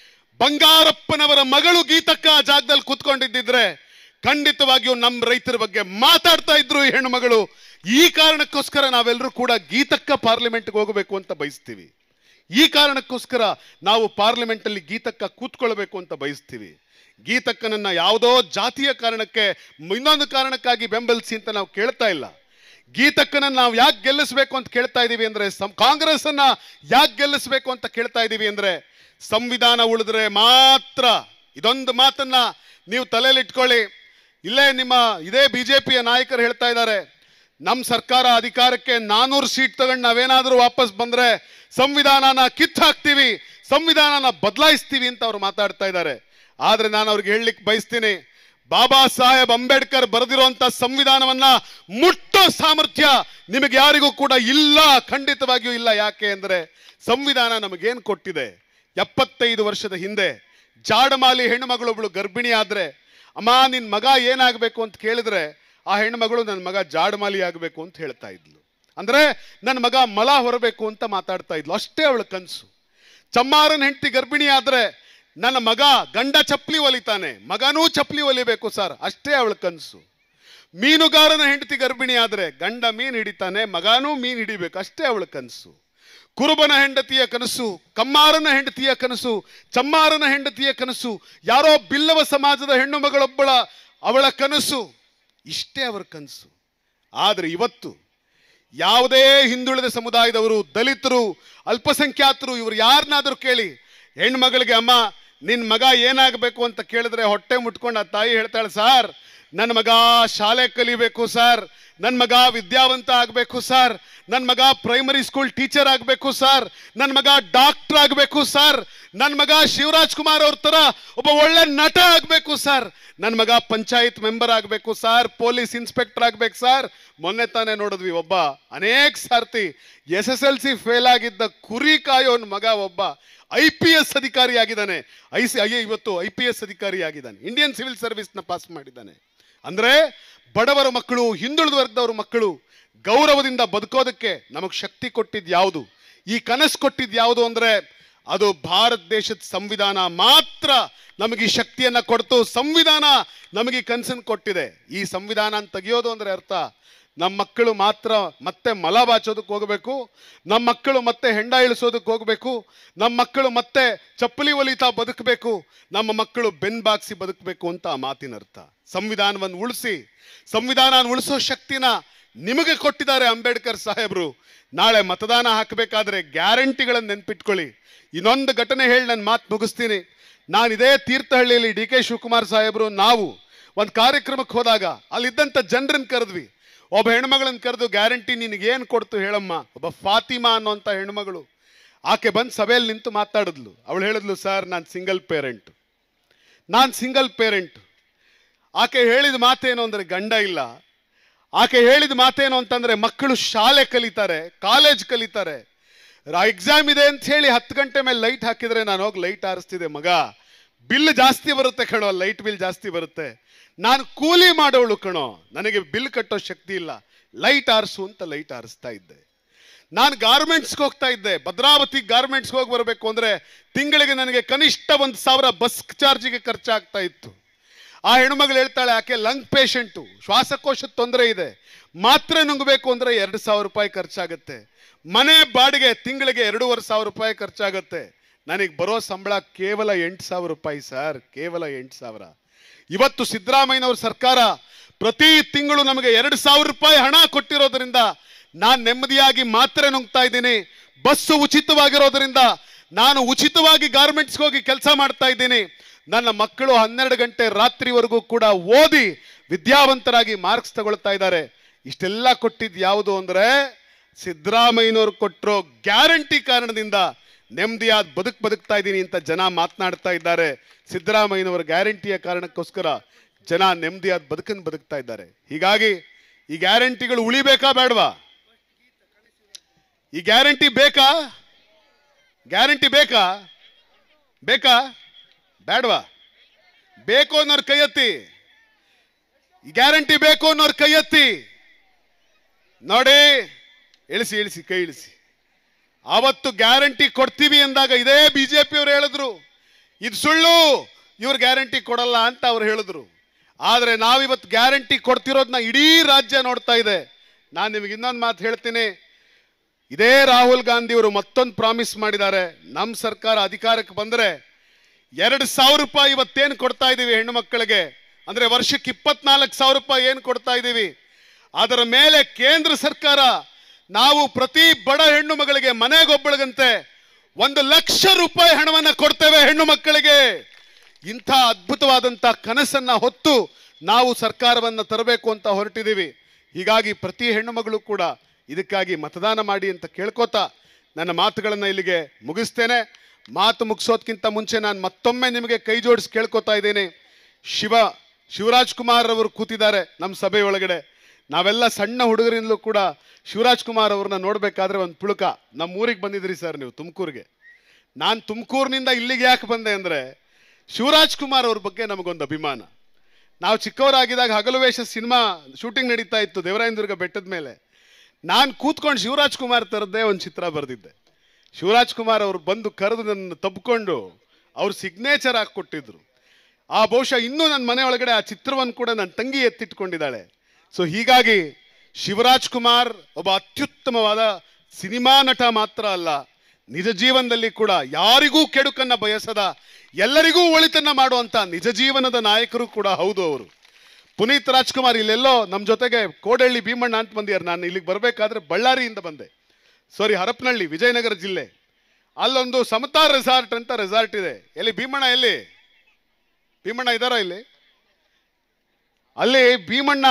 ಬಂಗಾರಪ್ಪನವರ ಮಗಳು ಗೀತಕ್ಕ ಆ ಜಾಗದಲ್ಲಿ ಕೂತ್ಕೊಂಡಿದ್ದಿದ್ರೆ ಖಂಡಿತವಾಗಿಯೂ ನಮ್ಮ ರೈತರ ಬಗ್ಗೆ ಮಾತಾಡ್ತಾ ಇದ್ರು ಈ ಹೆಣ್ಣುಮಗಳು. ಈ ಕಾರಣಕ್ಕೋಸ್ಕರ ನಾವೆಲ್ಲರೂ ಕೂಡ ಗೀತಕ್ಕ ಪಾರ್ಲಿಮೆಂಟ್ಗೆ ಹೋಗಬೇಕು ಅಂತ ಬಯಸ್ತೀವಿ. ಈ ಕಾರಣಕ್ಕೋಸ್ಕರ ನಾವು ಪಾರ್ಲಿಮೆಂಟ್ ಅಲ್ಲಿ ಗೀತಕ್ಕ ಕೂತ್ಕೊಳ್ಬೇಕು ಅಂತ ಬಯಸ್ತೀವಿ. ಗೀತಕ್ಕನನ್ನ ಯಾವುದೋ ಜಾತಿಯ ಕಾರಣಕ್ಕೆ, ಇನ್ನೊಂದು ಕಾರಣಕ್ಕಾಗಿ ಬೆಂಬಲಿಸಿ ಅಂತ ನಾವು ಕೇಳ್ತಾ ಇಲ್ಲ. ಗೀತಕ್ಕನನ್ನ ನಾವು ಯಾಕೆ ಗೆಲ್ಲಿಸ್ಬೇಕು ಅಂತ ಕೇಳ್ತಾ ಇದೀವಿ ಅಂದ್ರೆ, ಕಾಂಗ್ರೆಸ್ ಅನ್ನ ಯಾಕೆ ಗೆಲ್ಲಿಸ್ಬೇಕು ಅಂತ ಕೇಳ್ತಾ ಇದೀವಿ ಅಂದ್ರೆ, ಸಂವಿಧಾನ ಉಳಿದ್ರೆ ಮಾತ್ರ. ಇದೊಂದು ಮಾತನ್ನ ನೀವು ತಲೆಯಲ್ಲಿ ಇಟ್ಕೊಳ್ಳಿ. ಇಲ್ಲೇ ನಿಮ್ಮ ಇದೇ ಬಿಜೆಪಿಯ ನಾಯಕರು ಹೇಳ್ತಾ ಇದ್ದಾರೆ, ನಮ್ಮ ಸರ್ಕಾರ ಅಧಿಕಾರಕ್ಕೆ 400 ಸೀಟ್ ತಗೊಂಡು ನಾವೇನಾದ್ರೂ ವಾಪಸ್ ಬಂದ್ರೆ ಸಂವಿಧಾನನ ಕಿತ್ತಾಕ್ತೀವಿ, ಸಂವಿಧಾನನ ಬದಲಾಯಿಸ್ತೀವಿ ಅಂತ ಅವ್ರು ಮಾತಾಡ್ತಾ ಇದ್ದಾರೆ. ಆದ್ರೆ ನಾನು ಅವ್ರಿಗೆ ಹೇಳಲಿಕ್ಕೆ ಬಯಸ್ತೀನಿ, ಬಾಬಾ ಸಾಹೇಬ್ ಅಂಬೇಡ್ಕರ್ ಬರೆದಿರುವಂತ ಸಂವಿಧಾನವನ್ನ ಮುಟ್ಟೋ ಸಾಮರ್ಥ್ಯ ನಿಮಗೆ ಯಾರಿಗೂ ಕೂಡ ಇಲ್ಲ, ಖಂಡಿತವಾಗಿಯೂ ಇಲ್ಲ. ಯಾಕೆ ಅಂದ್ರೆ ಸಂವಿಧಾನ ನಮಗೇನು ಕೊಟ್ಟಿದೆ? 75 ವರ್ಷದ ಹಿಂದೆ ಜಾಡಮಾಲಿ ಹೆಣ್ಣುಮಗಳೊಬ್ಳು ಗರ್ಭಿಣಿ ಆದ್ರೆ, ಅಮ್ಮ ನಿನ್ ಮಗ ಏನಾಗಬೇಕು ಅಂತ ಕೇಳಿದ್ರೆ ಆ ಹೆಣ್ಣುಮಗಳು ನನ್ನ ಮಗ ಜಾಡಮಾಲಿ ಆಗಬೇಕು ಅಂತ ಹೇಳ್ತಾ ಇದ್ಲು. ಅಂದ್ರೆ ನನ್ನ ಮಗ ಮಲ ಹೊರಬೇಕು ಅಂತ ಮಾತಾಡ್ತಾ ಇದ್ಲು. ಅಷ್ಟೇ ಅವಳ ಕನಸು. ಚಮ್ಮಾರನ ಹೆಂಡತಿ ಗರ್ಭಿಣಿ ಆದ್ರೆ, ನನ್ನ ಮಗ ಗಂಡ ಚಪ್ಪಲಿ ಹೊಲಿತಾನೆ, ಮಗನೂ ಚಪ್ಪಲಿ ಹೊಲಿಬೇಕು ಸರ್, ಅಷ್ಟೇ ಅವಳ ಕನಸು. ಮೀನುಗಾರನ ಹೆಂಡತಿ ಗರ್ಭಿಣಿ ಆದ್ರೆ, ಗಂಡ ಮೀನು ಹಿಡಿತಾನೆ, ಮಗನೂ ಮೀನು ಹಿಡಿಬೇಕು, ಅಷ್ಟೇ ಅವಳ ಕನಸು. ಕುರುಬನ ಹೆಂಡತಿಯ ಕನಸು, ಕಮ್ಮಾರನ ಹೆಂಡತಿಯ ಕನಸು, ಚಮ್ಮಾರನ ಹೆಂಡತಿಯ ಕನಸು, ಯಾರೋ ಬಿಲ್ಲವ ಸಮಾಜದ ಹೆಣ್ಣು ಮಗಳೊಬ್ಬಳ ಅವಳ ಕನಸು, ಇಷ್ಟೇ ಅವರ ಕನಸು. ಆದ್ರೆ ಇವತ್ತು ಯಾವುದೇ ಹಿಂದುಳಿದ ಸಮುದಾಯದವರು, ದಲಿತರು, ಅಲ್ಪಸಂಖ್ಯಾತರು, ಇವರು ಯಾರನ್ನಾದ್ರೂ ಕೇಳಿ, ಹೆಣ್ಮಗಳಿಗೆ ಅಮ್ಮ ನಿನ್ ಮಗ ಏನಾಗಬೇಕು ಅಂತ ಕೇಳಿದ್ರೆ ಹೊಟ್ಟೆ ಮುಟ್ಕೊಂಡು ಆ ತಾಯಿ ಹೇಳ್ತಾಳೆ, ಸರ್ ನನ್ನ ಮಗ ಶಾಲೆ ಕಲಿಬೇಕು ಸರ್, ನನ್ನ ಮಗ ವಿದ್ಯಾವಂತ ಆಗಬೇಕು ಸರ್, ನನ್ನ ಮಗ ಪ್ರೈಮರಿ ಸ್ಕೂಲ್ ಟೀಚರ್ ಆಗಬೇಕು ಸರ್, ನನ್ನ ಮಗ ಡಾಕ್ಟರ್ ಆಗಬೇಕು ಸರ್, ನನ್ನ ಮಗ ಶಿವರಾಜ್ ಕುಮಾರ್ ಅವ್ರ ತರ ಒಬ್ಬ ಒಳ್ಳೆ ನಟ ಆಗಬೇಕು ಸರ್, ನನ್ನ ಮಗ ಪಂಚಾಯತ್ ಮೆಂಬರ್ ಆಗಬೇಕು ಸರ್, ಪೊಲೀಸ್ ಇನ್ಸ್ಪೆಕ್ಟರ್ ಆಗ್ಬೇಕು ಸರ್. ಮೊನ್ನೆ ತಾನೇ ನೋಡಿದ್ವಿ, ಒಬ್ಬ ಅನೇಕ ಸಾರ್ತಿ SSLC ಫೇಲ್ ಆಗಿದ್ದ ಕುರಿ ಕಾಯೋನ್ ಮಗ ಒಬ್ಬ IPS ಅಧಿಕಾರಿ ಆಗಿದ್ದಾನೆ. ಇವತ್ತು IPS ಅಧಿಕಾರಿ ಆಗಿದ್ದಾನೆ, ಇಂಡಿಯನ್ ಸಿವಿಲ್ ಸರ್ವಿಸ್ನ ಪಾಸ್ ಮಾಡಿದ್ದಾನೆ. ಅಂದ್ರೆ ಬಡವರ ಮಕ್ಕಳು, ಹಿಂದುಳಿದ ವರ್ಗದವ್ರ ಮಕ್ಕಳು ಗೌರವದಿಂದ ಬದುಕೋದಕ್ಕೆ ನಮಗೆ ಶಕ್ತಿ ಕೊಟ್ಟಿದ್ ಯಾವುದು, ಈ ಕನಸು ಕೊಟ್ಟಿದ್ ಯಾವುದು ಅಂದ್ರೆ ಅದು ಭಾರತ ದೇಶದ ಸಂವಿಧಾನ ಮಾತ್ರ ನಮಗೆ ಈ ಶಕ್ತಿಯನ್ನ ಕೊಡ್ತು. ಸಂವಿಧಾನ ನಮಗೆ ಈ ಕನಸನ್ನು ಕೊಟ್ಟಿದೆ. ಈ ಸಂವಿಧಾನ ತೆಗೆಯೋದು ಅಂದ್ರೆ ಅರ್ಥ, ನಮ್ಮ ಮಕ್ಕಳು ಮಾತ್ರ ಮತ್ತೆ ಮಲ ಬಾಚೋದಕ್ಕೆ ಹೋಗಬೇಕು, ನಮ್ಮ ಮಕ್ಕಳು ಮತ್ತೆ ಹೆಂಡ ಇಳಿಸೋದಕ್ಕೆ ಹೋಗಬೇಕು, ನಮ್ಮ ಮಕ್ಕಳು ಮತ್ತೆ ಚಪ್ಪಲಿ ಹೊಲಿತಾ ಬದುಕಬೇಕು, ನಮ್ಮ ಮಕ್ಕಳು ಬೆನ್ಬಾಗ್ಸಿ ಬದುಕಬೇಕು ಅಂತ ಆ ಮಾತಿನ ಅರ್ಥ. ಸಂವಿಧಾನವನ್ನು ಉಳಿಸಿ, ಸಂವಿಧಾನ ಉಳಿಸೋ ಶಕ್ತಿನ ನಿಮಗೆ ಕೊಟ್ಟಿದ್ದಾರೆ ಅಂಬೇಡ್ಕರ್ ಸಾಹೇಬರು. ನಾಳೆ ಮತದಾನ ಹಾಕಬೇಕಾದ್ರೆ ಗ್ಯಾರಂಟಿಗಳನ್ನು ನೆನ್ಪಿಟ್ಕೊಳ್ಳಿ. ಇನ್ನೊಂದು ಘಟನೆ ಹೇಳಿ ನನ್ನ ಮಾತು ಮುಗಿಸ್ತೀನಿ. ನಾನು ಇದೇ ತೀರ್ಥಹಳ್ಳಿಯಲ್ಲಿ DK ಶಿವಕುಮಾರ್ ಸಾಹೇಬರು ನಾವು ಒಂದು ಕಾರ್ಯಕ್ರಮಕ್ಕೆ ಹೋದಾಗ ಅಲ್ಲಿದ್ದಂಥ ಜನರನ್ನು ಕರೆದ್ವಿ. ಒಬ್ಬ ಹೆಣ್ಮಗಳನ್ನ ಕರೆದು, ಗ್ಯಾರಂಟಿ ನಿನಗೇನು ಕೊಡ್ತು ಹೇಳಮ್ಮ. ಒಬ್ಬ ಫಾತಿಮಾ ಅನ್ನೋಂಥ ಹೆಣ್ಮಗಳು, ಆಕೆ ಬಂದು ಸಭೆಯಲ್ಲಿ ನಿಂತು ಮಾತಾಡಿದ್ಲು. ಅವಳು ಹೇಳಿದ್ಲು, ಸರ್ ನಾನು ಸಿಂಗಲ್ ಪೇರೆಂಟ್. ಆಕೆ ಹೇಳಿದ ಮಾತೇನು ಅಂದರೆ ಗಂಡ ಇಲ್ಲ. ಆಕೆ ಹೇಳಿದ ಮಾತೇನು ಅಂತಂದ್ರೆ ಮಕ್ಕಳು ಶಾಲೆ ಕಲಿತಾರೆ, ಕಾಲೇಜ್ ಕಲಿತಾರೆ, ಎಕ್ಸಾಮ್ ಇದೆ ಅಂತ ಹೇಳಿ 10 ಗಂಟೆ ಮೇಲೆ ಲೈಟ್ ಹಾಕಿದ್ರೆ ನಾನು ಹೋಗಿ ಲೈಟ್ ಆರಿಸ್ತಿದ್ದೆ. ಮಗ ಬಿಲ್ ಜಾಸ್ತಿ ಬರುತ್ತೆ ಕಣೋ, ಲೈಟ್ ಬಿಲ್ ಜಾಸ್ತಿ ಬರುತ್ತೆ, ನಾನು ಕೂಲಿ ಮಾಡೋಳು ಕಣೋ, ನನಗೆ ಬಿಲ್ ಕಟ್ಟೋ ಶಕ್ತಿ ಇಲ್ಲ, ಲೈಟ್ ಆರಿಸು ಅಂತ ಲೈಟ್ ಆರಿಸ್ತಾ ಇದ್ದೆ. ನಾನು ಗಾರ್ಮೆಂಟ್ಸ್ಗೆ ಹೋಗ್ತಾ ಇದ್ದೆ, ಭದ್ರಾವತಿ ಗಾರ್ಮೆಂಟ್ಸ್ಗೆ ಹೋಗಿ ಬರಬೇಕು ಅಂದ್ರೆ ತಿಂಗಳಿಗೆ ನನಗೆ ಕನಿಷ್ಠ 1,000 ಬಸ್ ಚಾರ್ಜಿಗೆ ಖರ್ಚಾಗ್ತಾ ಇತ್ತು. ಆ ಹೆಣ್ಮಗಳು ಹೇಳ್ತಾಳೆ, ಆಕೆ ಲಂಗ್ ಪೇಷಂಟು, ಶ್ವಾಸಕೋಶದ ತೊಂದರೆ ಇದೆ, ಮಾತ್ರೆ ನುಂಗಬೇಕು ಅಂದ್ರೆ 2,000 ರೂಪಾಯಿ ಖರ್ಚಾಗತ್ತೆ, ಮನೆ ಬಾಡಿಗೆ ತಿಂಗಳಿಗೆ 2,500 ರೂಪಾಯಿ ಖರ್ಚಾಗತ್ತೆ, ನನಗೆ ಬರೋ ಸಂಬಳ ಕೇವಲ 8,000 ರೂಪಾಯಿ ಸರ್, ಕೇವಲ 8,000. ಇವತ್ತು ಸಿದ್ದರಾಮಯ್ಯನವ್ರ ಸರ್ಕಾರ ಪ್ರತಿ ತಿಂಗಳು ನಮಗೆ 2,000 ರೂಪಾಯಿ ಹಣ ಕೊಟ್ಟಿರೋದ್ರಿಂದ ನಾನು ನೆಮ್ಮದಿಯಾಗಿ ಮಾತ್ರೆ ನುಂಗ್ತಾ ಇದ್ದೀನಿ. ಬಸ್ಸು ಉಚಿತವಾಗಿರೋದ್ರಿಂದ ನಾನು ಉಚಿತವಾಗಿ ಗಾರ್ಮೆಂಟ್ಸ್ಗೆ ಹೋಗಿ ಕೆಲಸ ಮಾಡ್ತಾ ಇದ್ದೀನಿ. ನನ್ನ ಮಕ್ಕಳು 12 ಗಂಟೆ ರಾತ್ರಿವರೆಗೂ ಕೂಡ ಓದಿ ವಿದ್ಯಾವಂತರಾಗಿ ಮಾರ್ಕ್ಸ್ ತಗೊಳ್ತಾ ಇದ್ದಾರೆ. ಇಷ್ಟೆಲ್ಲ ಕೊಟ್ಟಿದ್ದು ಯಾವುದು ಅಂದ್ರೆ ಸಿದ್ದರಾಮಯ್ಯನವರು ಕೊಟ್ಟಿರೋ ಗ್ಯಾರಂಟಿ ಕಾರಣದಿಂದ ನೆಮ್ಮದಿಯಾದ ಬದುಕ್ತಾ ಇದ್ದೀನಿ ಅಂತ ಜನ ಮಾತನಾಡ್ತಾ ಇದ್ದಾರೆ. ಸಿದ್ದರಾಮಯ್ಯನವರ ಗ್ಯಾರಂಟಿಯ ಕಾರಣಕ್ಕೋಸ್ಕರ ಜನ ನೆಮ್ಮದಿಯಾದ ಬದುಕ್ತಾ ಇದ್ದಾರೆ. ಹೀಗಾಗಿ ಈ ಗ್ಯಾರಂಟಿಗಳು ಉಳಿಬೇಕಾ ಬೇಡವಾ? ಈ ಗ್ಯಾರಂಟಿ ಬೇಕಾ? ಗ್ಯಾರಂಟಿ ಬೇಕಾ ಬೇಡವಾ? ಬೇಕು ಅನ್ನೋರು ಕೈ ಎತ್ತಿ. ಈ ಗ್ಯಾರಂಟಿ ಬೇಕು ಅನ್ನೋರು ಕೈ ಎತ್ತಿ ನೋಡಿ. ಇಳಿಸಿ ಕೈ ಇಳಿಸಿ. ಅವತ್ತು ಗ್ಯಾರಂಟಿ ಕೊಡ್ತೀವಿ ಅಂದಾಗ ಇದೇ ಬಿಜೆಪಿ ಅವರು ಹೇಳಿದ್ರು ಇದು ಸುಳ್ಳು, ಇವ್ರು ಗ್ಯಾರಂಟಿ ಕೊಡಲ್ಲ ಅಂತ ಅವ್ರು ಹೇಳಿದ್ರು. ಆದ್ರೆ ನಾವಿವತ್ತು ಗ್ಯಾರಂಟಿ ಕೊಡ್ತಿರೋದನ್ನ ಇಡೀ ರಾಜ್ಯ ನೋಡ್ತಾ ಇದೆ. ನಾನು ನಿಮಗೆ ಇನ್ನೊಂದು ಮಾತು ಹೇಳ್ತೀನಿ. ಇದೇ ರಾಹುಲ್ ಗಾಂಧಿ ಅವರು ಮತ್ತೊಂದು ಪ್ರಾಮಿಸ್ ಮಾಡಿದ್ದಾರೆ. ನಮ್ಮ ಸರ್ಕಾರ ಅಧಿಕಾರಕ್ಕೆ ಬಂದ್ರೆ 2,000 ರೂಪಾಯಿ ಇವತ್ತೇನು ಕೊಡ್ತಾ ಇದ್ದೀವಿ ಹೆಣ್ಣು ಮಕ್ಕಳಿಗೆ, ಅಂದ್ರೆ ವರ್ಷಕ್ಕೆ 24,000 ರೂಪಾಯಿ ಏನು ಕೊಡ್ತಾ ಇದ್ದೀವಿ, ಅದರ ಮೇಲೆ ಕೇಂದ್ರ ಸರ್ಕಾರ ನಾವು ಪ್ರತಿ ಬಡ ಹೆಣ್ಣು ಮಗಳಿಗೆ ಮನೆಗೊಬ್ಬಳಿಗಂತೆ 1,00,000 ರೂಪಾಯಿ ಹಣವನ್ನ ಕೊಡ್ತೇವೆ ಹೆಣ್ಣು ಮಕ್ಕಳಿಗೆ. ಇಂಥ ಅದ್ಭುತವಾದಂಥ ಕನಸನ್ನ ಹೊತ್ತು ನಾವು ಸರ್ಕಾರವನ್ನ ತರಬೇಕು ಅಂತ ಹೊರಟಿದ್ದೀವಿ. ಹೀಗಾಗಿ ಪ್ರತಿ ಹೆಣ್ಣು ಮಗಳು ಕೂಡ ಇದಕ್ಕಾಗಿ ಮತದಾನ ಮಾಡಿ ಅಂತ ಕೇಳ್ಕೋತಾ ನನ್ನ ಮಾತುಗಳನ್ನು ಇಲ್ಲಿಗೆ ಮುಗಿಸ್ತೇನೆ. ಮಾತು ಮುಗಿಸೋದಕ್ಕಿಂತ ಮುಂಚೆ ನಾನು ಮತ್ತೊಮ್ಮೆ ನಿಮಗೆ ಕೈ ಜೋಡಿಸಿ ಕೇಳ್ಕೊತಾ ಇದ್ದೇನೆ. ಶಿವರಾಜ್ ಕುಮಾರ್ ಅವರು ಕೂತಿದ್ದಾರೆ ನಮ್ಮ ಸಭೆಯೊಳಗಡೆ. ನಾವೆಲ್ಲ ಸಣ್ಣ ಹುಡುಗರಿಂದಲೂ ಕೂಡ ಶಿವರಾಜ್ ಕುಮಾರ್ ಅವ್ರನ್ನ ನೋಡಬೇಕಾದ್ರೆ ಒಂದು ಪುಳುಕ. ನಮ್ಮ ಊರಿಗೆ ಬಂದಿದ್ರಿ ಸರ್ ನೀವು ತುಮಕೂರಿಗೆ. ನಾನು ತುಮಕೂರಿನಿಂದ ಇಲ್ಲಿಗೆ ಯಾಕೆ ಬಂದೆ ಅಂದರೆ ಶಿವರಾಜ್ ಕುಮಾರ್ ಅವ್ರ ಬಗ್ಗೆ ನಮಗೊಂದು ಅಭಿಮಾನ. ನಾವು ಚಿಕ್ಕವರಾಗಿದ್ದಾಗ ಹಗಲು ವೇಷ ಸಿನಿಮಾ ಶೂಟಿಂಗ್ ನಡೀತಾ ಇತ್ತು ದೇವರಾಯನದುರ್ಗ ಬೆಟ್ಟದ ಮೇಲೆ. ನಾನು ಕೂತ್ಕೊಂಡು ಶಿವರಾಜ್ ಕುಮಾರ್ ಥರದ್ದೇ ಒಂದು ಚಿತ್ರ ಬರೆದಿದ್ದೆ. ಶಿವರಾಜ್ ಕುಮಾರ್ ಅವರು ಬಂದು ಕರೆದು ನನ್ನ ತಬ್ಕೊಂಡು ಅವ್ರ ಸಿಗ್ನೇಚರ್ ಹಾಕ್ಕೊಟ್ಟಿದ್ರು. ಆ ಬಹುಶಃ ಇನ್ನೂ ನನ್ನ ಮನೆ ಒಳಗಡೆ ಆ ಚಿತ್ರವನ್ನು ಕೂಡ ನನ್ನ ತಂಗಿ ಎತ್ತಿಟ್ಕೊಂಡಿದ್ದಾಳೆ. ಸೊ ಹೀಗಾಗಿ ಶಿವರಾಜ್ ಕುಮಾರ್ ಒಬ್ಬ ಅತ್ಯುತ್ತಮವಾದ ಸಿನಿಮಾ ನಟ ಮಾತ್ರ ಅಲ್ಲ, ನಿಜ ಜೀವನದಲ್ಲಿ ಕೂಡ ಯಾರಿಗೂ ಕೆಡುಕನ್ನ ಬಯಸದ, ಎಲ್ಲರಿಗೂ ಒಳಿತನ್ನ ಮಾಡುವಂತ ನಿಜ ಜೀವನದ ನಾಯಕರು ಕೂಡ ಹೌದು ಅವರು. ಪುನೀತ್ ರಾಜ್ಕುಮಾರ್ ಇಲ್ಲೆಲ್ಲೋ ನಮ್ಮ ಜೊತೆಗೆ ಕೋಡಹಳ್ಳಿ ಭೀಮಣ್ಣ ಅಂತ ಬಂದಿದ್ದಾರೆ. ನಾನು ಇಲ್ಲಿಗೆ ಬರಬೇಕಾದ್ರೆ ಬಳ್ಳಾರಿಯಿಂದ ಬಂದೆ, ಹರಪನಹಳ್ಳಿ ವಿಜಯನಗರ ಜಿಲ್ಲೆ. ಅಲ್ಲೊಂದು ಸಮತಾ ರೆಸಾರ್ಟ್ ಅಂತ ರೆಸಾರ್ಟ್ ಇದೆ. ಎಲ್ಲಿ ಭೀಮಣ್ಣ? ಎಲ್ಲಿ ಭೀಮಣ್ಣ ಇದ್ದಾರಾ ಇಲ್ಲಿ? ಅಲ್ಲಿ ಭೀಮಣ್ಣ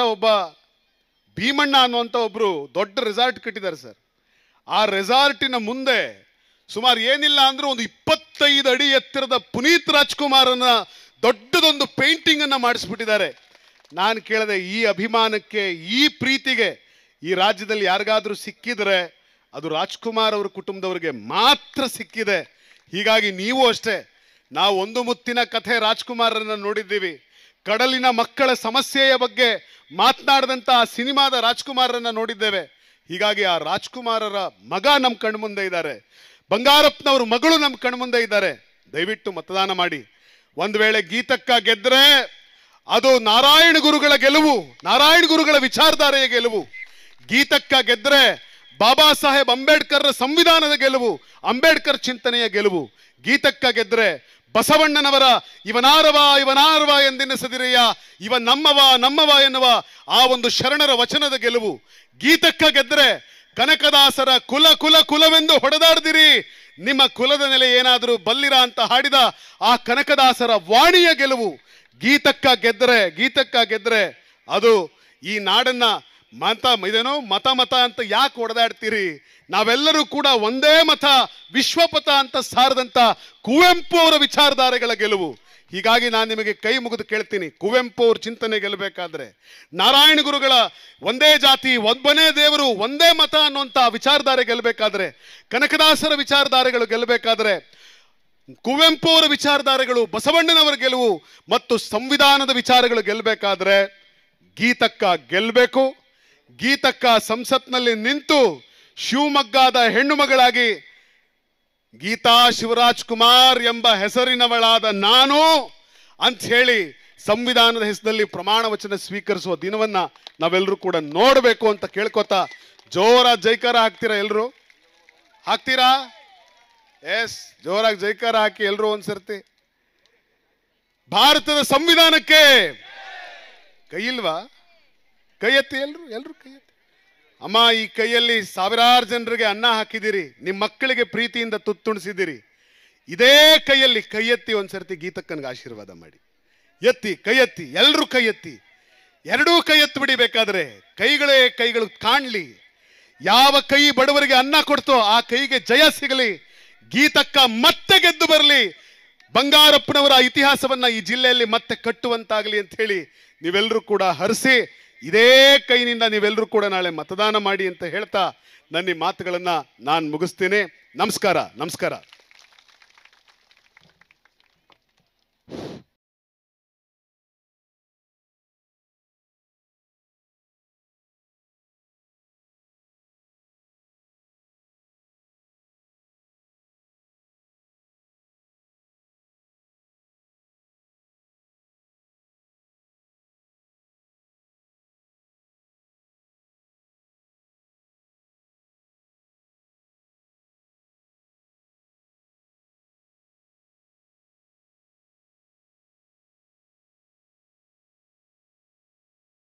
ಅನ್ನುವಂಥ ಒಬ್ರು ದೊಡ್ಡ ರೆಸಾರ್ಟ್ ಕಟ್ಟಿದ್ದಾರೆ ಸರ್. ಆ ರೆಸಾರ್ಟಿನ ಮುಂದೆ ಸುಮಾರು ಏನಿಲ್ಲ ಅಂದ್ರೂ ಒಂದು 25 ಅಡಿ ಎತ್ತರದ ಪುನೀತ್ ರಾಜ್ಕುಮಾರನ ದೊಡ್ಡದೊಂದು ಪೇಂಟಿಂಗ್ ಅನ್ನ ಮಾಡಿಸ್ಬಿಟ್ಟಿದ್ದಾರೆ. ನಾನು ಕೇಳಿದೆ, ಈ ಅಭಿಮಾನಕ್ಕೆ, ಈ ಪ್ರೀತಿಗೆ ಈ ರಾಜ್ಯದಲ್ಲಿ ಯಾರಿಗಾದ್ರೂ ಸಿಕ್ಕಿದ್ರೆ ಅದು ರಾಜ್ಕುಮಾರ್ ಅವರ ಕುಟುಂಬದವರಿಗೆ ಮಾತ್ರ ಸಿಕ್ಕಿದೆ. ಹೀಗಾಗಿ ನೀವು ಅಷ್ಟೇ. ನಾವು ಒಂದು ಮುತ್ತಿನ ಕಥೆ ರಾಜ್ಕುಮಾರನ್ನ ನೋಡಿದ್ದೀವಿ. ಕಡಲಿನ ಮಕ್ಕಳ ಸಮಸ್ಯೆಯ ಬಗ್ಗೆ ಮಾತನಾಡಿದಂಥ ಆ ಸಿನಿಮಾದ ರಾಜ್ಕುಮಾರನ್ನ ನೋಡಿದ್ದೇವೆ. ಹೀಗಾಗಿ ಆ ರಾಜ್ಕುಮಾರರ ಮಗ ನಮ್ಮ ಕಣ್ಮುಂದೆ ಇದ್ದಾರೆ, ಬಂಗಾರಪ್ಪನವ್ರ ಮಗಳು ನಮ್ಮ ಕಣ್ಮುಂದೆ ಇದ್ದಾರೆ. ದಯವಿಟ್ಟು ಮತದಾನ ಮಾಡಿ. ಒಂದು ವೇಳೆ ಗೀತಕ್ಕ ಗೆದ್ರೆ ಅದು ನಾರಾಯಣ ಗುರುಗಳ ಗೆಲುವು, ನಾರಾಯಣ ಗುರುಗಳ ವಿಚಾರಧಾರೆಯ ಗೆಲುವು. ಗೀತಕ್ಕ ಗೆದ್ರೆ ಬಾಬಾ ಸಾಹೇಬ್ ಅಂಬೇಡ್ಕರ್ ಸಂವಿಧಾನದ ಗೆಲುವು, ಅಂಬೇಡ್ಕರ್ ಚಿಂತನೆಯ ಗೆಲುವು. ಗೀತಕ್ಕ ಗೆದ್ರೆ ಬಸವಣ್ಣನವರ ಇವನಾರವ ಎಂದೆನಿಸದಿರೆಯ ಇವ ನಮ್ಮವ ಎನ್ನುವ ಆ ಒಂದು ಶರಣರ ವಚನದ ಗೆಲುವು. ಗೀತಕ್ಕ ಗೆದ್ರೆ ಕನಕದಾಸರ ಕುಲವೆಂದು ಹೊಡೆದಾಡ್ದಿರಿ, ನಿಮ್ಮ ಕುಲದ ನೆಲೆ ಏನಾದರೂ ಬಲ್ಲಿರ ಅಂತ ಹಾಡಿದ ಆ ಕನಕದಾಸರ ವಾಣಿಯ ಗೆಲುವು. ಗೀತಕ್ಕ ಗೆದ್ರೆ ಅದು ಈ ನಾಡನ್ನ ಮತ ಅಂತ ಯಾಕೆ ಹೊಡೆದಾಡ್ತೀರಿ? ನಾವೆಲ್ಲರೂ ಕೂಡ ಒಂದೇ ಮತ ವಿಶ್ವಪಥ ಅಂತ ಸಾರದಂತ ಕುವೆಂಪು ಅವರ ವಿಚಾರಧಾರೆಗಳ ಗೆಲುವು. ಹೀಗಾಗಿ ನಾನು ನಿಮಗೆ ಕೈ ಮುಗಿದು ಕೇಳ್ತೀನಿ, ಕುವೆಂಪು ಅವ್ರ ಚಿಂತನೆ ಗೆಲ್ಲಬೇಕಾದ್ರೆ, ನಾರಾಯಣ ಗುರುಗಳ ಒಂದೇ ಜಾತಿ ಒಬ್ಬನೇ ದೇವರು ಒಂದೇ ಮತ ಅನ್ನುವಂಥ ವಿಚಾರಧಾರೆ ಗೆಲ್ಲಬೇಕಾದ್ರೆ, ಕನಕದಾಸರ ವಿಚಾರಧಾರೆಗಳು ಗೆಲ್ಲಬೇಕಾದ್ರೆ, ಕುವೆಂಪು ಅವರ ವಿಚಾರಧಾರೆಗಳು, ಬಸವಣ್ಣನವರ ಗೆಲುವು ಮತ್ತು ಸಂವಿಧಾನದ ವಿಚಾರಗಳು ಗೆಲ್ಲಬೇಕಾದ್ರೆ ಗೀತಕ್ಕ ಗೆಲ್ಲಬೇಕು. ಗೀತಕ್ಕ ಸಂಸತ್ನಲ್ಲಿ ನಿಂತು ಶಿವಮೊಗ್ಗದ ಹೆಣ್ಣು ಮಗಳಾಗಿ ಗೀತಾ ಶಿವರಾಜ್ ಕುಮಾರ್ ಎಂಬ ಹೆಸರಿನವಳಾದ ನಾನು ಅಂತ ಹೇಳಿ ಸಂವಿಧಾನದ ಹೆಸರಲ್ಲಿ ಪ್ರಮಾಣ ವಚನ ಸ್ವೀಕರಿಸುವ ದಿನವನ್ನ ನಾವೆಲ್ಲರೂ ಕೂಡ ನೋಡಬೇಕು ಅಂತ ಕೇಳ್ಕೊತಾ ಜೋರಾಗಿ ಜೈಕಾರ ಹಾಕ್ತೀರಾ? ಎಲ್ಲರೂ ಹಾಕ್ತೀರಾ? ಎಸ್, ಜೋರಾಗಿ ಜೈಕಾರ ಹಾಕಿ ಎಲ್ಲರೂ ಒಂದ್ಸರ್ತಿ. ಭಾರತದ ಸಂವಿಧಾನಕ್ಕೆ ಕೈ ಇಲ್ವಾ? ಕೈ ಎತ್ತಿ, ಎಲ್ಲರೂ ಕೈ ಎತ್ತಿ. ಅಮ್ಮ, ಈ ಕೈಯಲ್ಲಿ ಸಾವಿರಾರು ಜನರಿಗೆ ಅನ್ನ ಹಾಕಿದಿರಿ, ನಿಮ್ಮ ಮಕ್ಕಳಿಗೆ ಪ್ರೀತಿಯಿಂದ ತುತ್ತುಣಿಸಿದಿರಿ. ಇದೇ ಕೈಯಲ್ಲಿ ಕೈ ಎತ್ತಿ ಒಂದ್ಸರ್ತಿ ಗೀತಕ್ಕನಿಗೆ ಆಶೀರ್ವಾದ ಮಾಡಿ. ಎತ್ತಿ, ಕೈ ಎತ್ತಿ, ಎಲ್ಲರೂ ಕೈ ಎತ್ತಿ, ಎರಡೂ ಕೈ ಎತ್ತು ಬಿಡಿ. ಬೇಕಾದ್ರೆ ಕೈಗಳು ಕಾಣ್ಲಿ. ಯಾವ ಕೈ ಬಡವರಿಗೆ ಅನ್ನ ಕೊಡ್ತೋ ಆ ಕೈಗೆ ಜಯ ಸಿಗಲಿ. ಗೀತಕ್ಕ ಮತ್ತೆ ಗೆದ್ದು ಬರಲಿ. ಬಂಗಾರಪ್ಪನವರ ಇತಿಹಾಸವನ್ನ ಈ ಜಿಲ್ಲೆಯಲ್ಲಿ ಮತ್ತೆ ಕಟ್ಟುವಂತಾಗಲಿ ಅಂತ ಹೇಳಿ ನೀವೆಲ್ಲರೂ ಕೂಡ ಹರಿಸಿ, ಇದೇ ಕೈನಿಂದ ನೀವೆಲ್ಲರೂ ಕೂಡ ನಾಳೆ ಮತದಾನ ಮಾಡಿ ಅಂತ ಹೇಳ್ತಾ ನನ್ನ ಈ ಮಾತುಗಳನ್ನ ನಾನು ಮುಗಿಸ್ತೇನೆ. ನಮಸ್ಕಾರ.